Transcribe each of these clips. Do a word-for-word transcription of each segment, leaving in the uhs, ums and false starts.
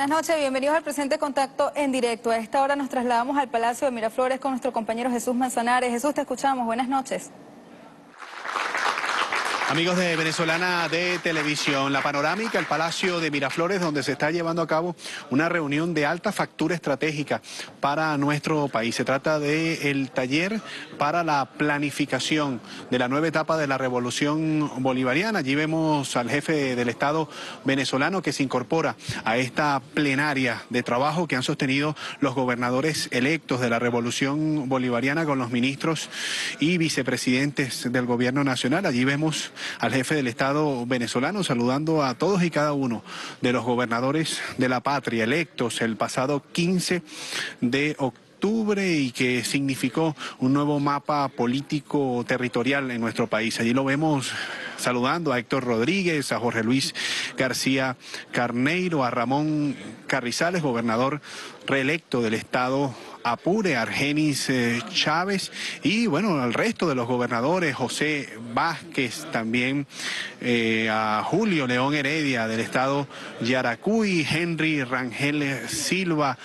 Buenas noches, bienvenidos al presente contacto en directo. A esta hora nos trasladamos al Palacio de Miraflores con nuestro compañero Jesús Manzanares. Jesús, te escuchamos. Buenas noches. Amigos de Venezolana de Televisión, la panorámica, el Palacio de Miraflores, donde se está llevando a cabo una reunión de alta factura estratégica para nuestro país. Se trata del taller para la planificación de la nueva etapa de la Revolución Bolivariana. Allí vemos al jefe del Estado venezolano que se incorpora a esta plenaria de trabajo que han sostenido los gobernadores electos de la Revolución Bolivariana con los ministros y vicepresidentes del gobierno nacional. Allí vemos al jefe del Estado venezolano saludando a todos y cada uno de los gobernadores de la patria electos el pasado quince de octubre y que significó un nuevo mapa político territorial en nuestro país. Allí lo vemos saludando a Héctor Rodríguez, a Jorge Luis García Carneiro, a Ramón Carrizales, gobernador reelecto del Estado Apure, Argenis eh, Chávez y bueno, al resto de los gobernadores, José Vázquez, también eh, a Julio León Heredia del Estado Yaracuy, Henry Rangel Silva,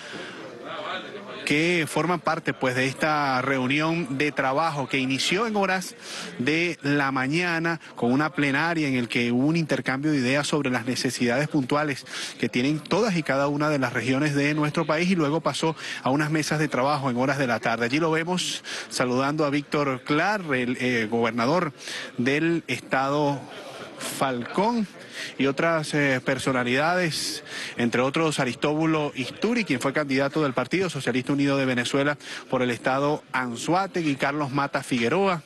que forman parte pues de esta reunión de trabajo que inició en horas de la mañana con una plenaria en el que hubo un intercambio de ideas sobre las necesidades puntuales que tienen todas y cada una de las regiones de nuestro país y luego pasó a unas mesas de trabajo en horas de la tarde. Allí lo vemos saludando a Víctor Clar, el eh, gobernador del estado Falcón, y otras eh, personalidades, entre otros Aristóbulo Isturi, quien fue candidato del Partido Socialista Unido de Venezuela por el estado Anzoátegui, Carlos Mata Figueroa,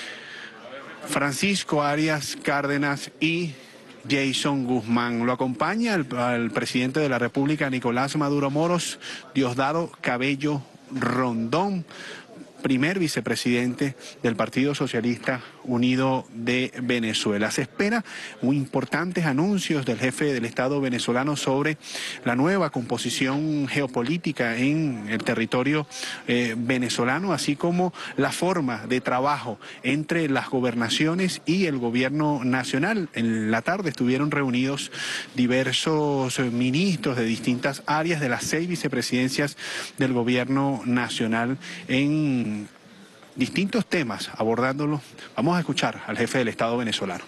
Francisco Arias Cárdenas y Jason Guzmán. Lo acompaña el, el presidente de la República, Nicolás Maduro Moros, Diosdado Cabello Rondón, primer vicepresidente del Partido Socialista Unido de Venezuela. Se espera muy importantes anuncios del jefe del Estado venezolano sobre la nueva composición geopolítica en el territorio eh, venezolano, así como la forma de trabajo entre las gobernaciones y el gobierno nacional. En la tarde estuvieron reunidos diversos ministros de distintas áreas de las seis vicepresidencias del gobierno nacional en distintos temas, abordándolos. Vamos a escuchar al jefe del Estado venezolano.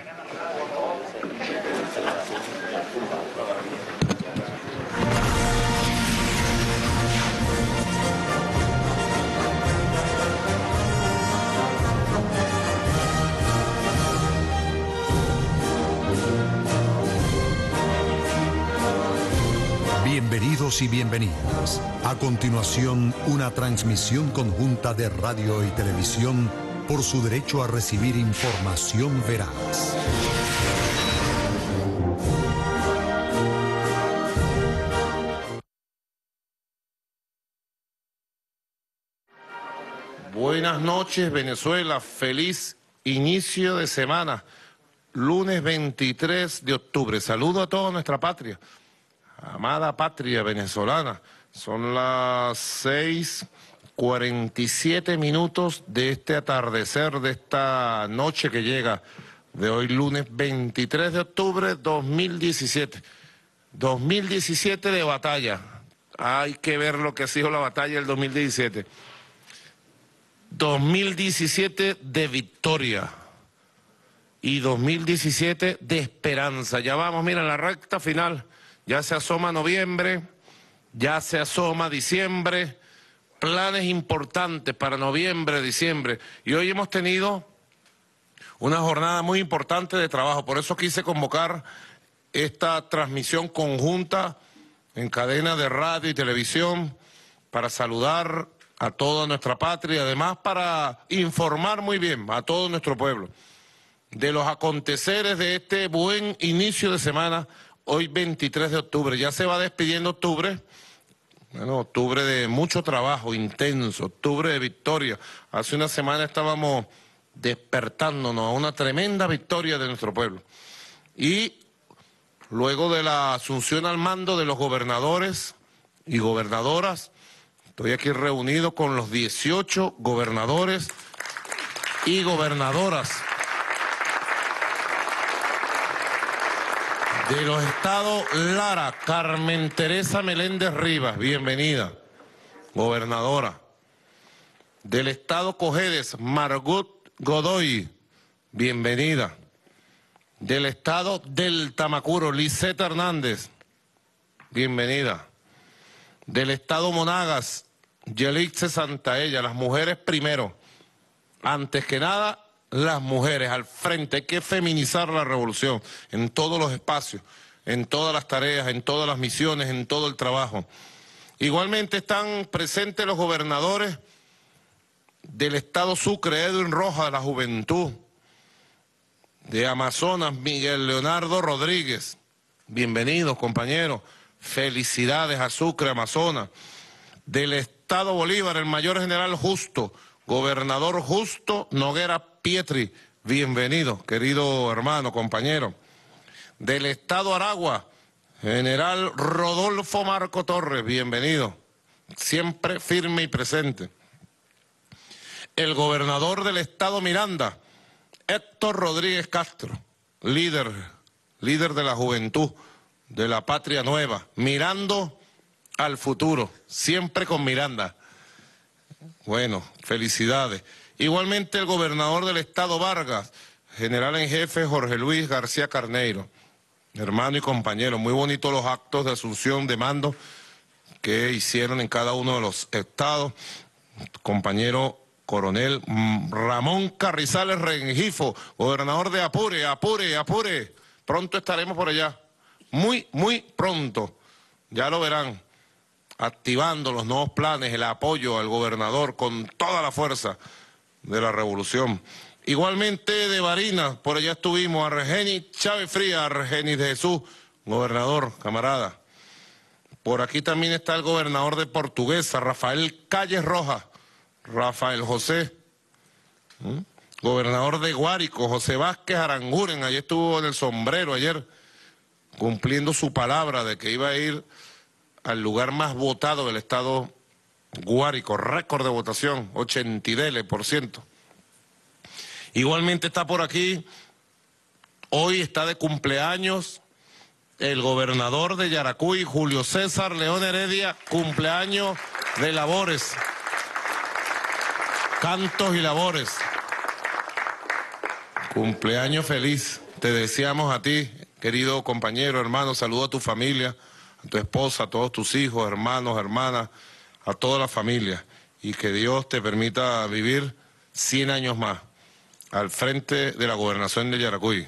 Bienvenidos y bienvenidas. A continuación, una transmisión conjunta de radio y televisión por su derecho a recibir información veraz. Buenas noches, Venezuela. Feliz inicio de semana. Lunes veintitrés de octubre. Saludo a toda nuestra patria. Amada patria venezolana, son las seis cuarenta y siete minutos de este atardecer, de esta noche que llega, de hoy lunes veintitrés de octubre dos mil diecisiete. dos mil diecisiete de batalla. Hay que ver lo que ha sido la batalla del dos mil diecisiete. dos mil diecisiete de victoria. Y dos mil diecisiete de esperanza. Ya vamos, mira, en la recta final. Ya se asoma noviembre, ya se asoma diciembre, planes importantes para noviembre, diciembre. Y hoy hemos tenido una jornada muy importante de trabajo. Por eso quise convocar esta transmisión conjunta en cadena de radio y televisión para saludar a toda nuestra patria y además para informar muy bien a todo nuestro pueblo de los aconteceres de este buen inicio de semana. Hoy veintitrés de octubre, ya se va despidiendo octubre, bueno, octubre de mucho trabajo intenso, octubre de victoria. Hace una semana estábamos despertándonos a una tremenda victoria de nuestro pueblo. Y luego de la asunción al mando de los gobernadores y gobernadoras, estoy aquí reunido con los dieciocho gobernadores y gobernadoras De los estados Lara, Carmen Teresa Meléndez Rivas, bienvenida, gobernadora. Del estado Cojedes, Margot Godoy, bienvenida. Del estado del Tamacuro, Lisette Hernández, bienvenida. Del estado Monagas, Yelixe Santaella, las mujeres primero. Antes que nada, las mujeres al frente. Hay que feminizar la revolución en todos los espacios, en todas las tareas, en todas las misiones, en todo el trabajo. Igualmente están presentes los gobernadores del estado Sucre, Edwin Rojas, de la Juventud. De Amazonas, Miguel Leonardo Rodríguez. Bienvenidos, compañeros. Felicidades a Sucre, Amazonas. Del estado Bolívar, el mayor general Justo, gobernador Justo Noguera Pietri. Bienvenido, querido hermano, compañero. Del estado Aragua, general Rodolfo Marco Torres. Bienvenido. Siempre firme y presente. El gobernador del estado Miranda, Héctor Rodríguez Castro, líder, líder de la juventud, de la patria nueva, mirando al futuro, siempre con Miranda. Bueno, felicidades. Igualmente el gobernador del estado Vargas, general en jefe Jorge Luis García Carneiro, hermano y compañero. Muy bonitos los actos de asunción de mando que hicieron en cada uno de los estados. Compañero coronel Ramón Carrizales Rengifo, gobernador de Apure, Apure, Apure. Pronto estaremos por allá. Muy, muy pronto. Ya lo verán. Activando los nuevos planes, el apoyo al gobernador con toda la fuerza de la revolución. Igualmente de Barinas, por allá estuvimos, Argenis Chávez Frías, Argenis de Jesús, gobernador, camarada. Por aquí también está el gobernador de Portuguesa, Rafael Calles Rojas, Rafael José. ¿Mm? Gobernador de Guárico, José Vázquez Aranguren, allí estuvo en el sombrero ayer, cumpliendo su palabra de que iba a ir al lugar más votado del estado Guárico, récord de votación, ochenta y dele por ciento. Igualmente está por aquí, hoy está de cumpleaños el gobernador de Yaracuy, Julio César León Heredia, cumpleaños de labores, cantos y labores. Cumpleaños feliz, te deseamos a ti, querido compañero, hermano, saludo a tu familia, a tu esposa, a todos tus hijos, hermanos, hermanas, a toda la familia, y que Dios te permita vivir cien años más al frente de la gobernación de Yaracuy.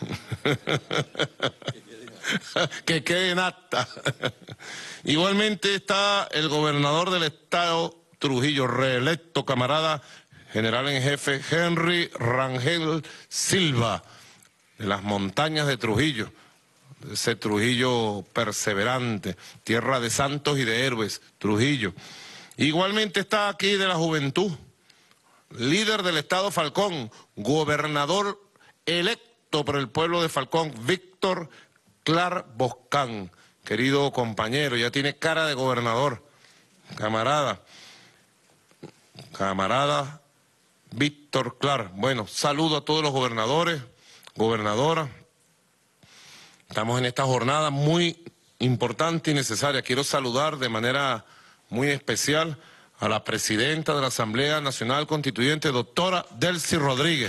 Que quede en acta. Igualmente está el gobernador del estado Trujillo, reelecto, camarada general en jefe Henry Rangel Silva, de las montañas de Trujillo, ese Trujillo perseverante, tierra de santos y de héroes, Trujillo. Igualmente está aquí de la juventud, líder del estado Falcón, gobernador electo por el pueblo de Falcón, Víctor Clar Boscán, querido compañero, ya tiene cara de gobernador, camarada, camarada Víctor Clar. Bueno, saludo a todos los gobernadores, gobernadoras. Estamos en esta jornada muy importante y necesaria. Quiero saludar de manera muy especial a la presidenta de la Asamblea Nacional Constituyente, doctora Delcy Rodríguez.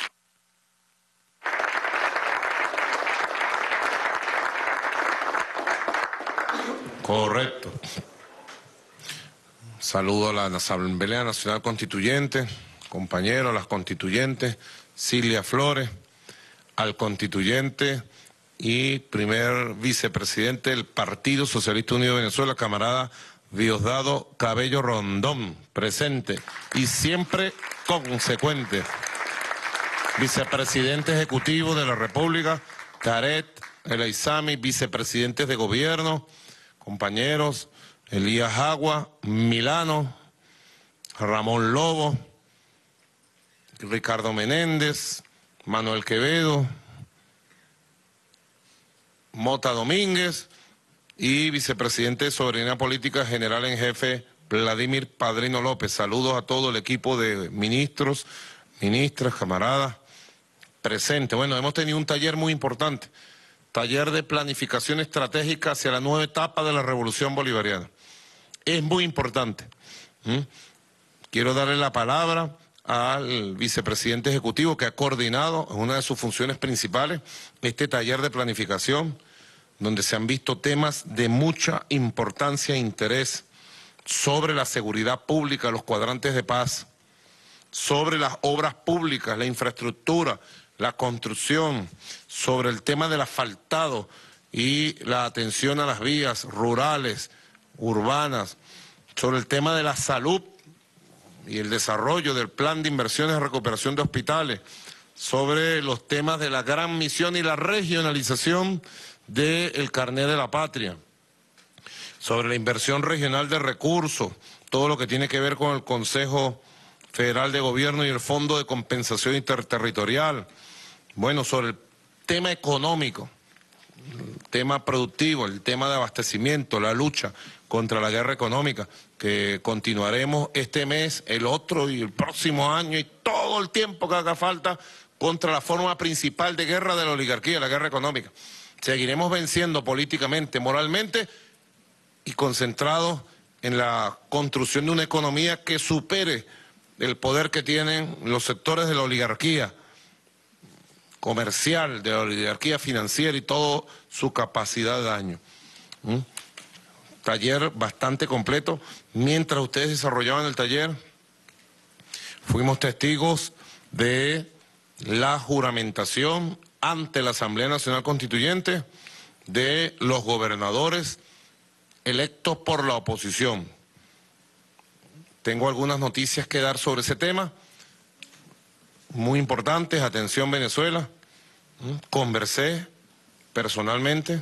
Correcto. Saludo a la Asamblea Nacional Constituyente, compañeros, a las constituyentes, Cilia Flores, al constituyente y primer vicepresidente del Partido Socialista Unido de Venezuela, camarada Diosdado Cabello Rondón, presente y siempre consecuente. Vicepresidente ejecutivo de la República, Caret Elaizami, vicepresidentes de gobierno, compañeros, Elías Agua, Milano, Ramón Lobo, Ricardo Menéndez, Manuel Quevedo, Mota Domínguez y vicepresidente de Soberanía Política, general en jefe Vladimir Padrino López. Saludos a todo el equipo de ministros, ministras, camaradas presentes. Bueno, hemos tenido un taller muy importante. taller de planificación estratégica hacia la nueva etapa de la Revolución Bolivariana. Es muy importante. ¿Mm? Quiero darle la palabra al vicepresidente ejecutivo que ha coordinado en una de sus funciones principales este taller de planificación, donde se han visto temas de mucha importancia e interés sobre la seguridad pública, los cuadrantes de paz, sobre las obras públicas, la infraestructura, la construcción, sobre el tema del asfaltado y la atención a las vías rurales, urbanas, sobre el tema de la salud y el desarrollo del plan de inversiones de recuperación de hospitales, sobre los temas de la gran misión y la regionalización del carnet de la patria, sobre la inversión regional de recursos, todo lo que tiene que ver con el Consejo Federal de Gobierno y el Fondo de Compensación Interterritorial, bueno, sobre el tema económico, el tema productivo, el tema de abastecimiento, la lucha contra la guerra económica, que continuaremos este mes, el otro y el próximo año y todo el tiempo que haga falta contra la forma principal de guerra de la oligarquía, la guerra económica. Seguiremos venciendo políticamente, moralmente y concentrados en la construcción de una economía que supere el poder que tienen los sectores de la oligarquía comercial, de la oligarquía financiera y toda su capacidad de daño. ¿Mm? Taller bastante completo. Mientras ustedes desarrollaban el taller, fuimos testigos de la juramentación ante la Asamblea Nacional Constituyente de los gobernadores electos por la oposición. Tengo algunas noticias que dar sobre ese tema, muy importantes. Atención Venezuela. Conversé personalmente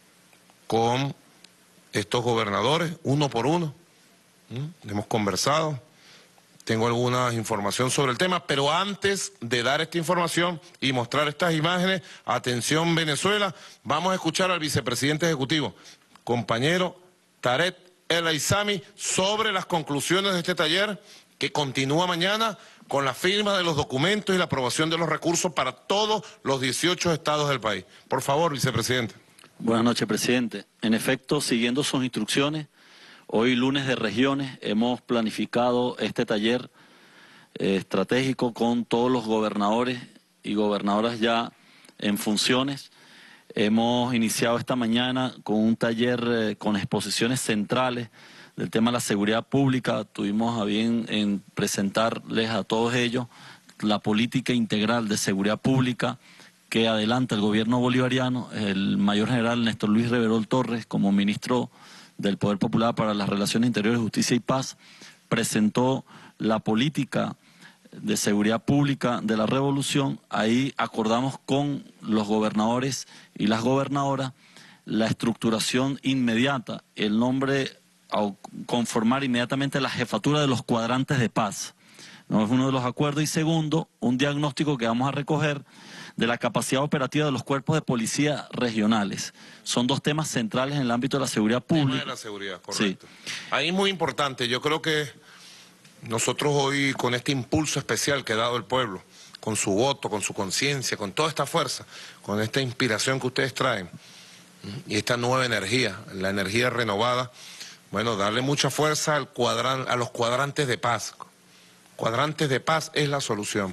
con estos gobernadores, uno por uno. Hemos conversado. Tengo alguna información sobre el tema, pero antes de dar esta información y mostrar estas imágenes, atención Venezuela, vamos a escuchar al vicepresidente ejecutivo, compañero Tarek El Aizami, sobre las conclusiones de este taller que continúa mañana con la firma de los documentos y la aprobación de los recursos para todos los dieciocho estados del país. Por favor, vicepresidente. Buenas noches, presidente. En efecto, siguiendo sus instrucciones, hoy lunes de regiones hemos planificado este taller eh, estratégico con todos los gobernadores y gobernadoras ya en funciones. Hemos iniciado esta mañana con un taller eh, con exposiciones centrales del tema de la seguridad pública. Tuvimos a bien en presentarles a todos ellos la política integral de seguridad pública que adelanta el gobierno bolivariano. El mayor general Néstor Luis Reverol Torres, como ministro del Poder Popular para las Relaciones Interiores, Justicia y Paz, presentó la política de seguridad pública de la revolución. Ahí acordamos con los gobernadores y las gobernadoras la estructuración inmediata, el nombre a conformar inmediatamente la jefatura de los cuadrantes de paz. No es uno de los acuerdos. Y segundo, un diagnóstico que vamos a recoger de la capacidad operativa de los cuerpos de policía regionales. Son dos temas centrales en el ámbito de la seguridad pública. Tema de la seguridad, correcto. Sí. Ahí es muy importante. Yo creo que nosotros hoy, con este impulso especial que ha dado el pueblo, con su voto, con su conciencia, con toda esta fuerza, con esta inspiración que ustedes traen, y esta nueva energía, la energía renovada, bueno, darle mucha fuerza al cuadran, a los cuadrantes de paz. Cuadrantes de paz es la solución.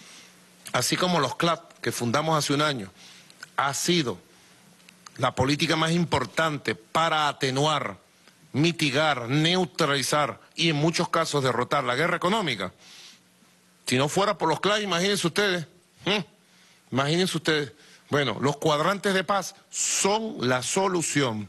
Así como los C L A P que fundamos hace un año, ha sido la política más importante para atenuar, mitigar, neutralizar y en muchos casos derrotar la guerra económica. Si no fuera por los C L A P, imagínense ustedes, ¿eh? imagínense ustedes. Bueno, los cuadrantes de paz son la solución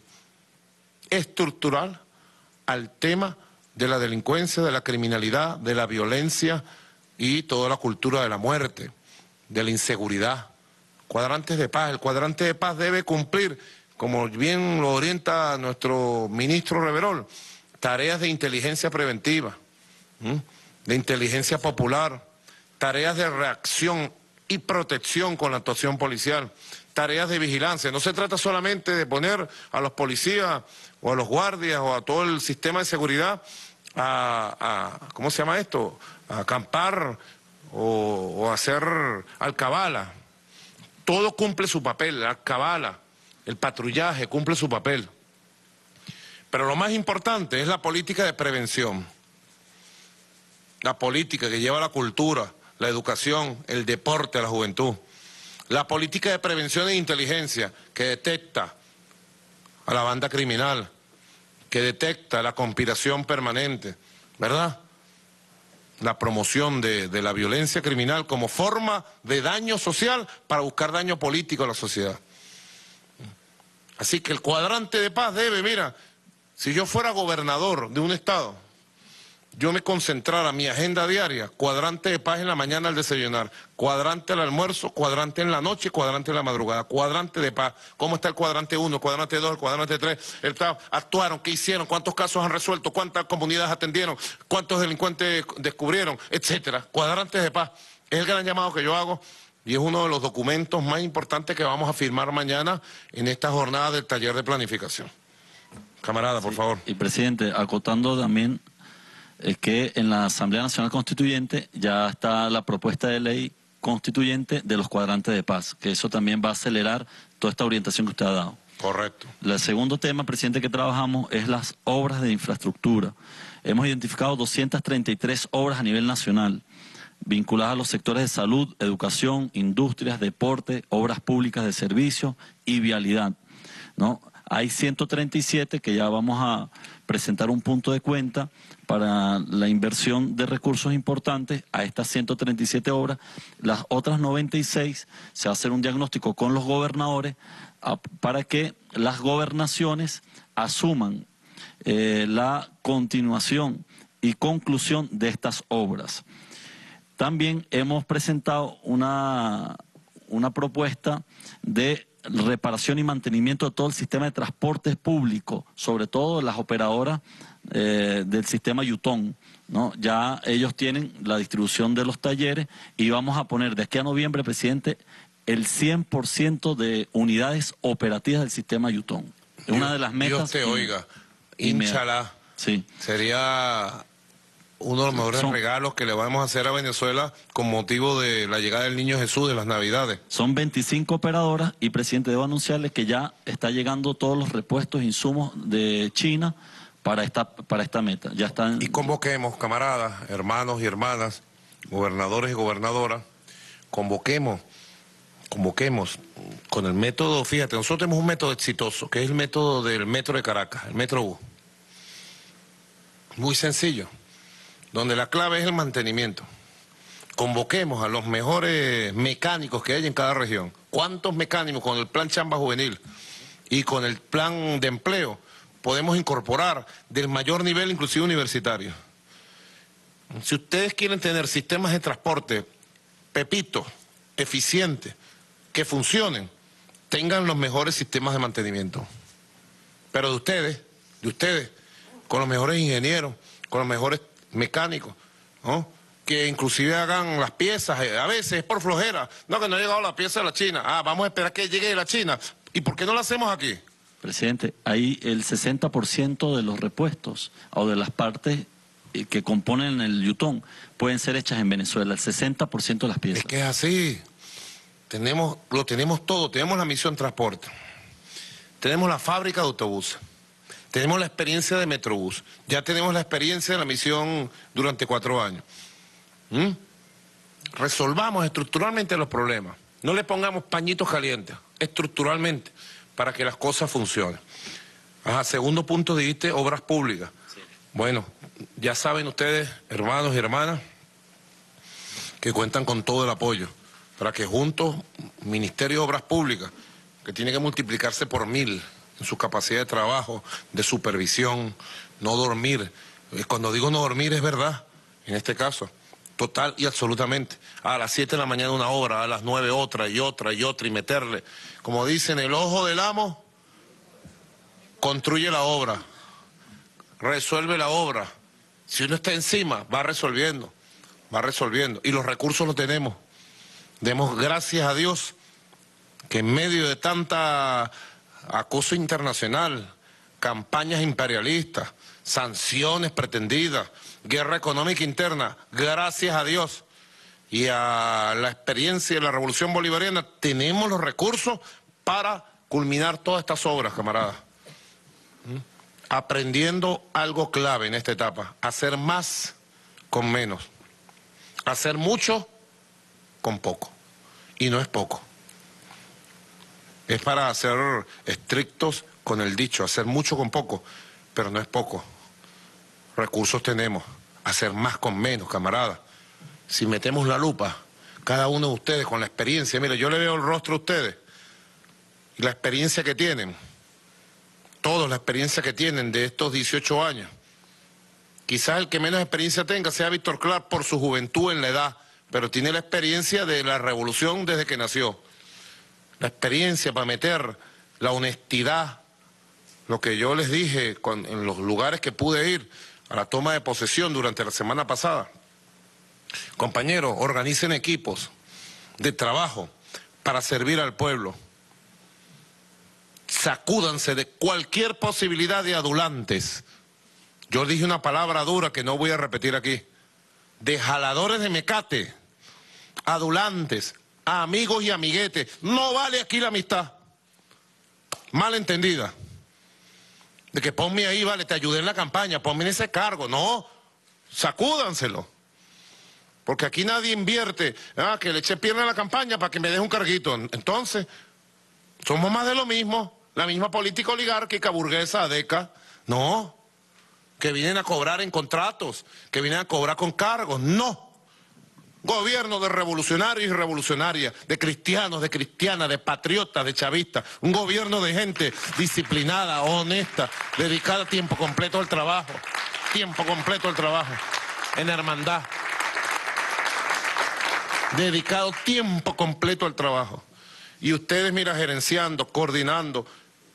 estructural al tema de la delincuencia, de la criminalidad, de la violencia y toda la cultura de la muerte, de la inseguridad. Cuadrantes de paz. El cuadrante de paz debe cumplir, como bien lo orienta nuestro ministro Reverol, tareas de inteligencia preventiva, ¿m? de inteligencia popular, tareas de reacción y protección con la actuación policial, tareas de vigilancia. No se trata solamente de poner a los policías o a los guardias o a todo el sistema de seguridad a, a ¿cómo se llama esto?, a acampar o, o hacer alcabala. Todo cumple su papel, la alcabala, el patrullaje cumple su papel. Pero lo más importante es la política de prevención. La política que lleva la cultura, la educación, el deporte a la juventud. La política de prevención e inteligencia que detecta a la banda criminal, que detecta la conspiración permanente, ¿verdad? La promoción de, de la violencia criminal como forma de daño social para buscar daño político a la sociedad. Así que el cuadrante de paz debe, mira, si yo fuera gobernador de un estado, yo me concentrara mi agenda diaria, cuadrante de paz en la mañana al desayunar, cuadrante al almuerzo, cuadrante en la noche, cuadrante en la madrugada, cuadrante de paz. ¿Cómo está el cuadrante uno, el cuadrante dos, el cuadrante tres? El estado, actuaron, ¿qué hicieron? ¿Cuántos casos han resuelto? ¿Cuántas comunidades atendieron? ¿Cuántos delincuentes descubrieron? Etcétera. Cuadrantes de paz. Es el gran llamado que yo hago y es uno de los documentos más importantes que vamos a firmar mañana en esta jornada del taller de planificación. Camarada, por sí, favor. Y presidente, acotando también es que en la Asamblea Nacional Constituyente ya está la propuesta de ley constituyente de los cuadrantes de paz, que eso también va a acelerar toda esta orientación que usted ha dado. Correcto. El segundo tema, presidente, que trabajamos es las obras de infraestructura. Hemos identificado doscientas treinta y tres obras a nivel nacional, vinculadas a los sectores de salud, educación, industrias, deporte, obras públicas de servicio y vialidad, ¿no? Hay ciento treinta y siete que ya vamos a presentar un punto de cuenta para la inversión de recursos importantes a estas ciento treinta y siete obras. Las otras noventa y seis se va a hacer un diagnóstico con los gobernadores a, para que las gobernaciones asuman eh, la continuación y conclusión de estas obras. También hemos presentado una, una propuesta de reparación y mantenimiento de todo el sistema de transportes público, sobre todo las operadoras eh, del sistema Yutón, ¿no? Ya ellos tienen la distribución de los talleres y vamos a poner de aquí a noviembre, presidente, el cien por ciento de unidades operativas del sistema Yutón. Es una de las metas. Dios te oiga, Inchalá. Sí. Sería uno de los mejores son, regalos que le vamos a hacer a Venezuela con motivo de la llegada del Niño Jesús de las Navidades. Son veinticinco operadoras y, presidente, debo anunciarles que ya está llegando todos los repuestos e insumos de China para esta, para esta meta. Ya están... Y convoquemos, camaradas, hermanos y hermanas, gobernadores y gobernadoras, convoquemos, convoquemos con el método, fíjate, nosotros tenemos un método exitoso, que es el método del Metro de Caracas, el Metro Bus. Muy sencillo, donde la clave es el mantenimiento. Convoquemos a los mejores mecánicos que hay en cada región. ¿Cuántos mecánicos con el plan Chamba Juvenil y con el plan de empleo podemos incorporar del mayor nivel, inclusive universitario? Si ustedes quieren tener sistemas de transporte, pepito, eficientes, que funcionen, tengan los mejores sistemas de mantenimiento. Pero de ustedes, de ustedes, con los mejores ingenieros, con los mejores mecánicos, ¿no? Que inclusive hagan las piezas, a veces es por flojera, no, que no ha llegado la pieza de la China, ah, vamos a esperar que llegue de la China, ¿y por qué no la hacemos aquí? Presidente, ahí el sesenta por ciento de los repuestos o de las partes que componen el Yutón pueden ser hechas en Venezuela, el sesenta por ciento de las piezas. Es que es así, tenemos, lo tenemos todo, tenemos la misión transporte, tenemos la fábrica de autobuses, tenemos la experiencia de Metrobús, ya tenemos la experiencia de la misión durante cuatro años. ¿Mm? Resolvamos estructuralmente los problemas, no le pongamos pañitos calientes, estructuralmente, para que las cosas funcionen. Ajá, segundo punto, dijiste obras públicas. Sí. Bueno, ya saben ustedes, hermanos y hermanas, que cuentan con todo el apoyo, para que juntos, Ministerio de Obras Públicas, que tiene que multiplicarse por mil, en su capacidad de trabajo, de supervisión, no dormir. Cuando digo no dormir es verdad, en este caso, total y absolutamente. A las siete de la mañana una obra, a las nueve otra y otra y otra y meterle. Como dicen, el ojo del amo construye la obra, resuelve la obra. Si uno está encima, va resolviendo, va resolviendo. Y los recursos los tenemos. Demos gracias a Dios que en medio de tanta acoso internacional, campañas imperialistas, sanciones pretendidas, guerra económica interna, gracias a Dios y a la experiencia de la revolución bolivariana, tenemos los recursos para culminar todas estas obras, camaradas. ¿Mm? Aprendiendo algo clave en esta etapa, hacer más con menos, hacer mucho con poco, y no es poco. Es para ser estrictos con el dicho, hacer mucho con poco, pero no es poco. Recursos tenemos, hacer más con menos, camaradas. Si metemos la lupa, cada uno de ustedes con la experiencia, mire, yo le veo el rostro a ustedes y la experiencia que tienen, todos la experiencia que tienen de estos dieciocho años. Quizás el que menos experiencia tenga sea Víctor Clark por su juventud en la edad, pero tiene la experiencia de la revolución desde que nació. La experiencia para meter la honestidad, lo que yo les dije con, en los lugares que pude ir a la toma de posesión durante la semana pasada. Compañeros, organicen equipos de trabajo para servir al pueblo. Sacúdanse de cualquier posibilidad de adulantes. Yo dije una palabra dura que no voy a repetir aquí. De jaladores de mecate, adulantes, amigos y amiguetes. No vale aquí la amistad. Mal entendida. De que ponme ahí, vale, te ayudé en la campaña, ponme en ese cargo. No, sacúdanselo. Porque aquí nadie invierte. Ah, que le eché pierna a la campaña para que me deje un carguito. Entonces, somos más de lo mismo. La misma política oligárquica, burguesa, adeca. No. Que vienen a cobrar en contratos, que vienen a cobrar con cargos. No. Gobierno de revolucionarios y revolucionarias, de cristianos, de cristianas, de patriotas, de chavistas. Un gobierno de gente disciplinada, honesta, dedicada a tiempo completo al trabajo. Tiempo completo al trabajo. En hermandad. Dedicado tiempo completo al trabajo. Y ustedes, mira, gerenciando, coordinando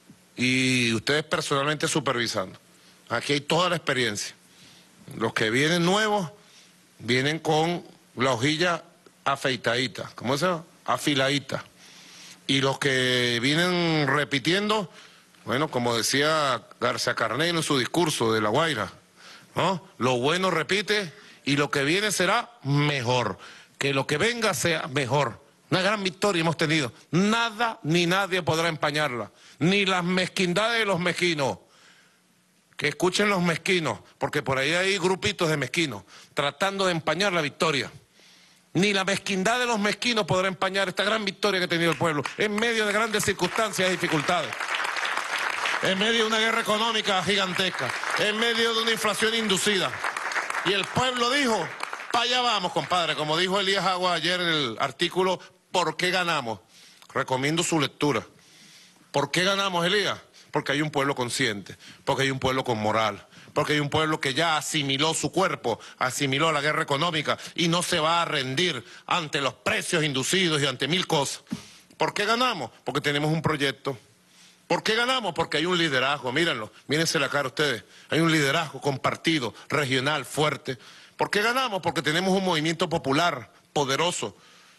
y ustedes personalmente supervisando. Aquí hay toda la experiencia. Los que vienen nuevos, vienen con la hojilla afeitadita, ¿cómo se llama? Afiladita. Y los que vienen repitiendo, bueno, como decía García Carneiro en su discurso de La Guaira, ¿no? Lo bueno repite y lo que viene será mejor. Que lo que venga sea mejor. Una gran victoria hemos tenido. Nada ni nadie podrá empañarla. Ni las mezquindades de los mezquinos. Que escuchen los mezquinos, porque por ahí hay grupitos de mezquinos tratando de empañar la victoria. Ni la mezquindad de los mezquinos podrá empañar esta gran victoria que ha tenido el pueblo, en medio de grandes circunstancias y dificultades, en medio de una guerra económica gigantesca, en medio de una inflación inducida. Y el pueblo dijo, para allá vamos, compadre, como dijo Elías Agua ayer en el artículo ¿Por qué ganamos? Recomiendo su lectura. ¿Por qué ganamos, Elías? Porque hay un pueblo consciente, porque hay un pueblo con moral, porque hay un pueblo que ya asimiló su cuerpo, asimiló la guerra económica y no se va a rendir ante los precios inducidos y ante mil cosas. ¿Por qué ganamos? Porque tenemos un proyecto. ¿Por qué ganamos? Porque hay un liderazgo, mírenlo, mírense la cara ustedes, hay un liderazgo compartido, regional, fuerte. ¿Por qué ganamos? Porque tenemos un movimiento popular poderoso,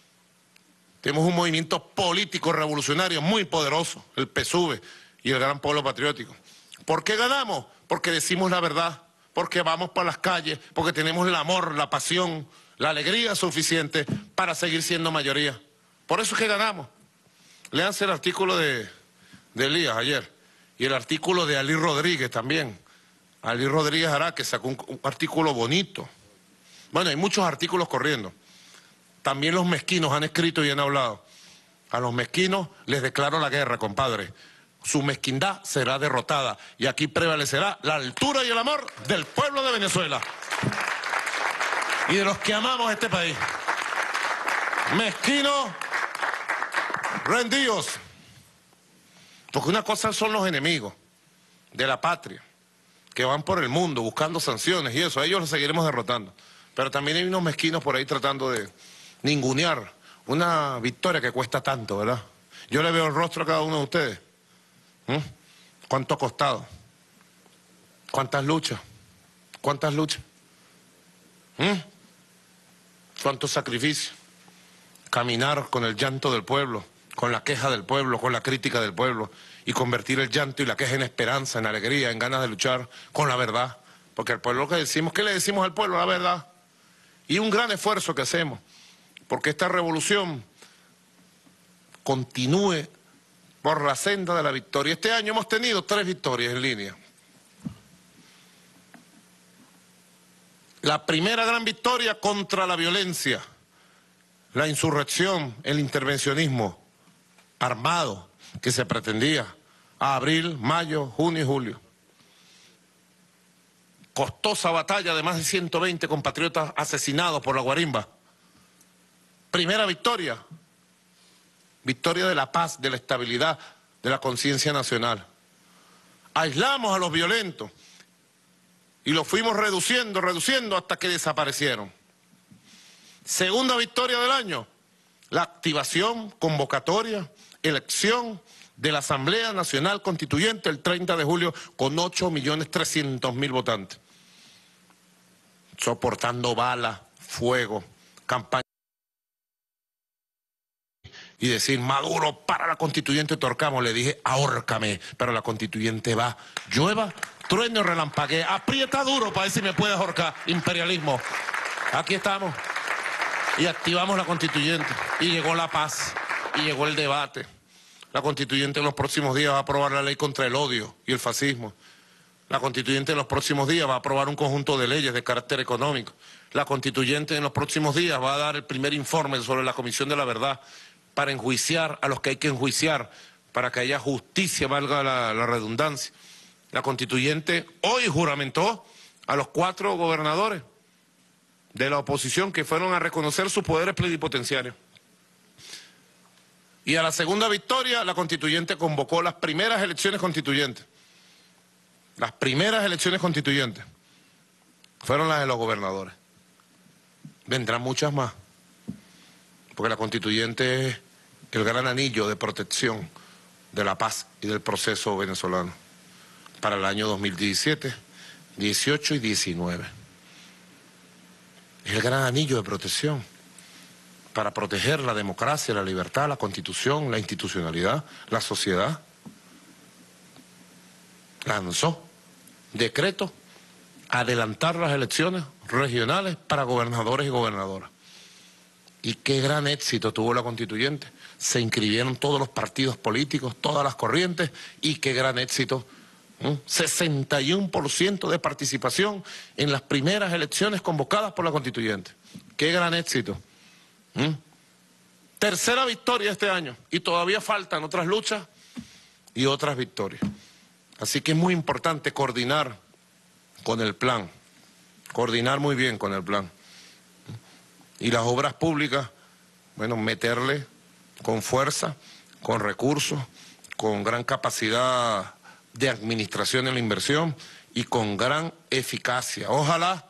tenemos un movimiento político revolucionario muy poderoso, el P S U V y el Gran Pueblo Patriótico. ¿Por qué ganamos? Porque decimos la verdad, porque vamos por las calles, porque tenemos el amor, la pasión, la alegría suficiente para seguir siendo mayoría. Por eso es que ganamos. Léanse el artículo de, de Elías ayer y el artículo de Ali Rodríguez también. Ali Rodríguez Ará, que sacó un, un artículo bonito. Bueno, hay muchos artículos corriendo. También los mezquinos han escrito y han hablado. A los mezquinos les declaro la guerra, compadre. Su mezquindad será derrotada y aquí prevalecerá la altura y el amor del pueblo de Venezuela y de los que amamos este país. Mezquinos, rendidos. Porque una cosa son los enemigos de la patria, que van por el mundo buscando sanciones y eso, a ellos los seguiremos derrotando. Pero también hay unos mezquinos por ahí tratando de ningunear una victoria que cuesta tanto, ¿verdad? Yo le veo el rostro a cada uno de ustedes. ¿Mm? ¿Cuánto ha costado? ¿Cuántas luchas? ¿Cuántas luchas? ¿Mm? ¿Cuántos sacrificios? Caminar con el llanto del pueblo, con la queja del pueblo, con la crítica del pueblo, y convertir el llanto y la queja en esperanza, en alegría, en ganas de luchar con la verdad. Porque al pueblo lo que decimos, ¿qué le decimos al pueblo? La verdad. Y un gran esfuerzo que hacemos, porque esta revolución continúe por la senda de la victoria. Este año hemos tenido tres victorias en línea. La primera gran victoria contra la violencia, la insurrección, el intervencionismo armado que se pretendía a abril, mayo, junio y julio. Costosa batalla de más de ciento veinte compatriotas asesinados por la guarimba. Primera victoria, victoria de la paz, de la estabilidad, de la conciencia nacional. Aislamos a los violentos y los fuimos reduciendo, reduciendo hasta que desaparecieron. Segunda victoria del año, la activación, convocatoria, elección de la Asamblea Nacional Constituyente el treinta de julio con ocho millones trescientos mil votantes. Soportando balas, fuego, campaña. Y decir, Maduro, para la constituyente Torcamo. Le dije, ahórcame, pero la constituyente va, llueva, trueno, relampaguee, aprieta duro para ver si me puede ahorcar, imperialismo. Aquí estamos. Y activamos la constituyente. Y llegó la paz, y llegó el debate. La constituyente en los próximos días va a aprobar la ley contra el odio y el fascismo. La constituyente en los próximos días va a aprobar un conjunto de leyes de carácter económico. La constituyente en los próximos días va a dar el primer informe sobre la Comisión de la Verdad para enjuiciar a los que hay que enjuiciar, para que haya justicia, valga la, la redundancia. La constituyente hoy juramentó a los cuatro gobernadores de la oposición que fueron a reconocer sus poderes plenipotenciarios. Y a la segunda victoria, la constituyente convocó las primeras elecciones constituyentes. Las primeras elecciones constituyentes fueron las de los gobernadores. Vendrán muchas más, porque la constituyente es el gran anillo de protección de la paz y del proceso venezolano para el año dos mil diecisiete, dieciocho y diecinueve. Es el gran anillo de protección para proteger la democracia, la libertad, la constitución, la institucionalidad, la sociedad. Lanzó decreto adelantar las elecciones regionales para gobernadores y gobernadoras. Y qué gran éxito tuvo la constituyente. Se inscribieron todos los partidos políticos, todas las corrientes, y qué gran éxito. ¿Mm? sesenta y uno por ciento de participación en las primeras elecciones convocadas por la constituyente. Qué gran éxito. ¿Mm? Tercera victoria este año, y todavía faltan otras luchas y otras victorias. Así que es muy importante coordinar con el plan, coordinar muy bien con el plan. Y las obras públicas, bueno, meterle con fuerza, con recursos, con gran capacidad de administración en la inversión y con gran eficacia. Ojalá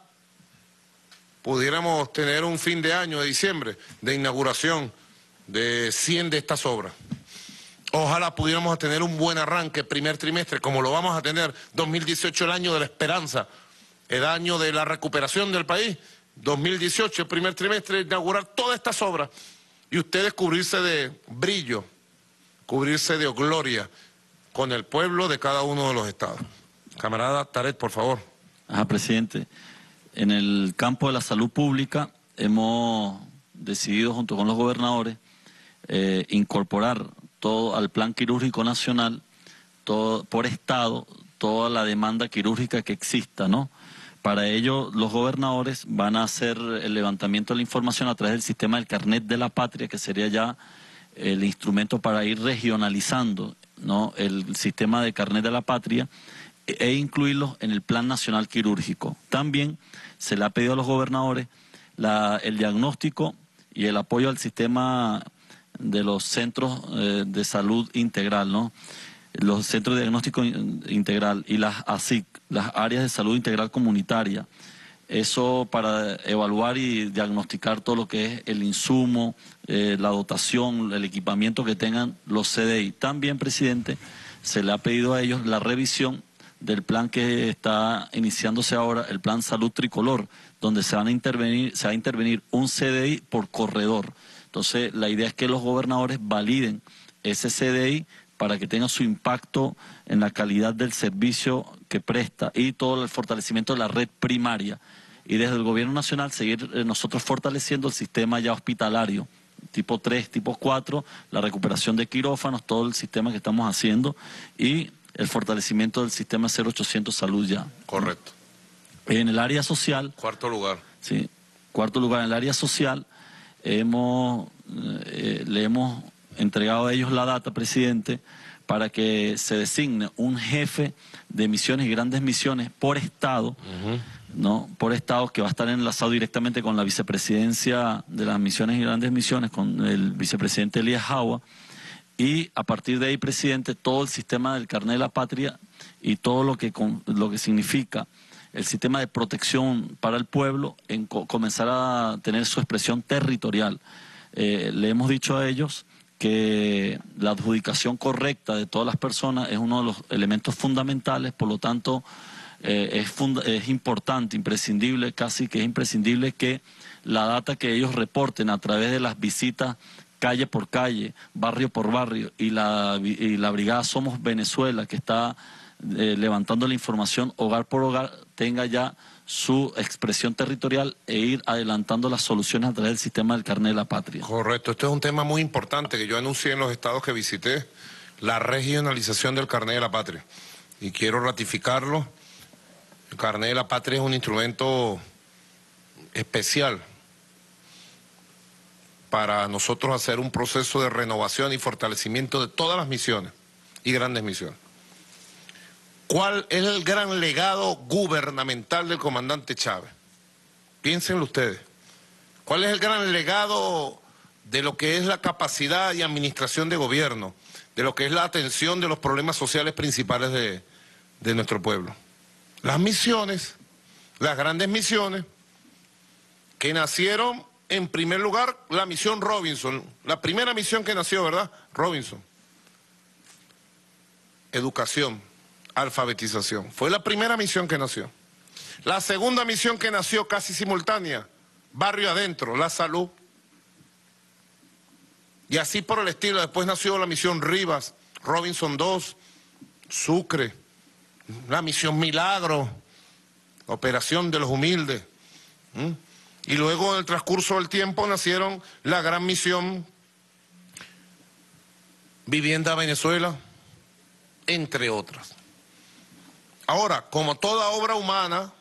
pudiéramos tener un fin de año de diciembre de inauguración de cien de estas obras. Ojalá pudiéramos tener un buen arranque primer trimestre, como lo vamos a tener dos mil dieciocho, el año de la esperanza, el año de la recuperación del país. dos mil dieciocho, el primer trimestre, inaugurar todas estas obras y ustedes cubrirse de brillo, cubrirse de gloria con el pueblo de cada uno de los estados. Camarada Taret, por favor. Ajá, presidente. En el campo de la salud pública hemos decidido junto con los gobernadores eh, incorporar todo al plan quirúrgico nacional, todo por estado, toda la demanda quirúrgica que exista, ¿no? Para ello, los gobernadores van a hacer el levantamiento de la información a través del sistema del carnet de la patria, que sería ya el instrumento para ir regionalizando, ¿no?, el sistema de carnet de la patria e incluirlos en el plan nacional quirúrgico. También se le ha pedido a los gobernadores la, el diagnóstico y el apoyo al sistema de los centros eh, de salud integral, ¿no? Los centros de diagnóstico integral y las A S I C, las áreas de salud integral comunitaria. Eso para evaluar y diagnosticar todo lo que es el insumo, eh, la dotación, el equipamiento que tengan los C D I. También, presidente, se le ha pedido a ellos la revisión del plan que está iniciándose ahora, el plan Salud Tricolor, donde se van a intervenir, se va a intervenir un C D I por corredor. Entonces, la idea es que los gobernadores validen ese C D I para que tenga su impacto en la calidad del servicio que presta y todo el fortalecimiento de la red primaria. Y desde el gobierno nacional seguir eh, nosotros fortaleciendo el sistema ya hospitalario, tipo tres, tipo cuatro, la recuperación de quirófanos, todo el sistema que estamos haciendo y el fortalecimiento del sistema cero ochocientos Salud ya. Correcto. En el área social... Cuarto lugar. Sí, cuarto lugar, en el área social hemos, eh, le hemos entregado a ellos la data, presidente, para que se designe un jefe de misiones y grandes misiones por estado, uh-huh. ¿no? Por estado, que va a estar enlazado directamente con la vicepresidencia de las misiones y grandes misiones, con el vicepresidente Elías Jaua, y a partir de ahí, presidente, todo el sistema del carnet de la patria y todo lo que, lo que significa el sistema de protección para el pueblo, en co comenzar a tener su expresión territorial. Eh, le hemos dicho a ellos que la adjudicación correcta de todas las personas es uno de los elementos fundamentales, por lo tanto eh, es, funda es importante, imprescindible, casi que es imprescindible que la data que ellos reporten a través de las visitas calle por calle, barrio por barrio, y la, y la brigada Somos Venezuela, que está eh, levantando la información hogar por hogar, tenga ya su expresión territorial e ir adelantando las soluciones a través del sistema del carnet de la patria. Correcto, esto es un tema muy importante que yo anuncié en los estados que visité, la regionalización del carnet de la patria. Y quiero ratificarlo. El carnet de la patria es un instrumento especial para nosotros hacer un proceso de renovación y fortalecimiento de todas las misiones y grandes misiones. ¿Cuál es el gran legado gubernamental del comandante Chávez? Piénsenlo ustedes. ¿Cuál es el gran legado de lo que es la capacidad y administración de gobierno, de lo que es la atención de los problemas sociales principales de, de nuestro pueblo? Las misiones, las grandes misiones, que nacieron, en primer lugar, la misión Robinson, la primera misión que nació, ¿verdad? Robinson. Educación, alfabetización. Fue la primera misión que nació. La segunda misión que nació casi simultánea, barrio adentro, la salud. Y así por el estilo. Después nació la misión Rivas, Robinson dos, Sucre, la misión Milagro, Operación de los Humildes. ¿Mm? Y luego en el transcurso del tiempo nacieron la gran misión Vivienda Venezuela, entre otras. Ahora, como toda obra humana,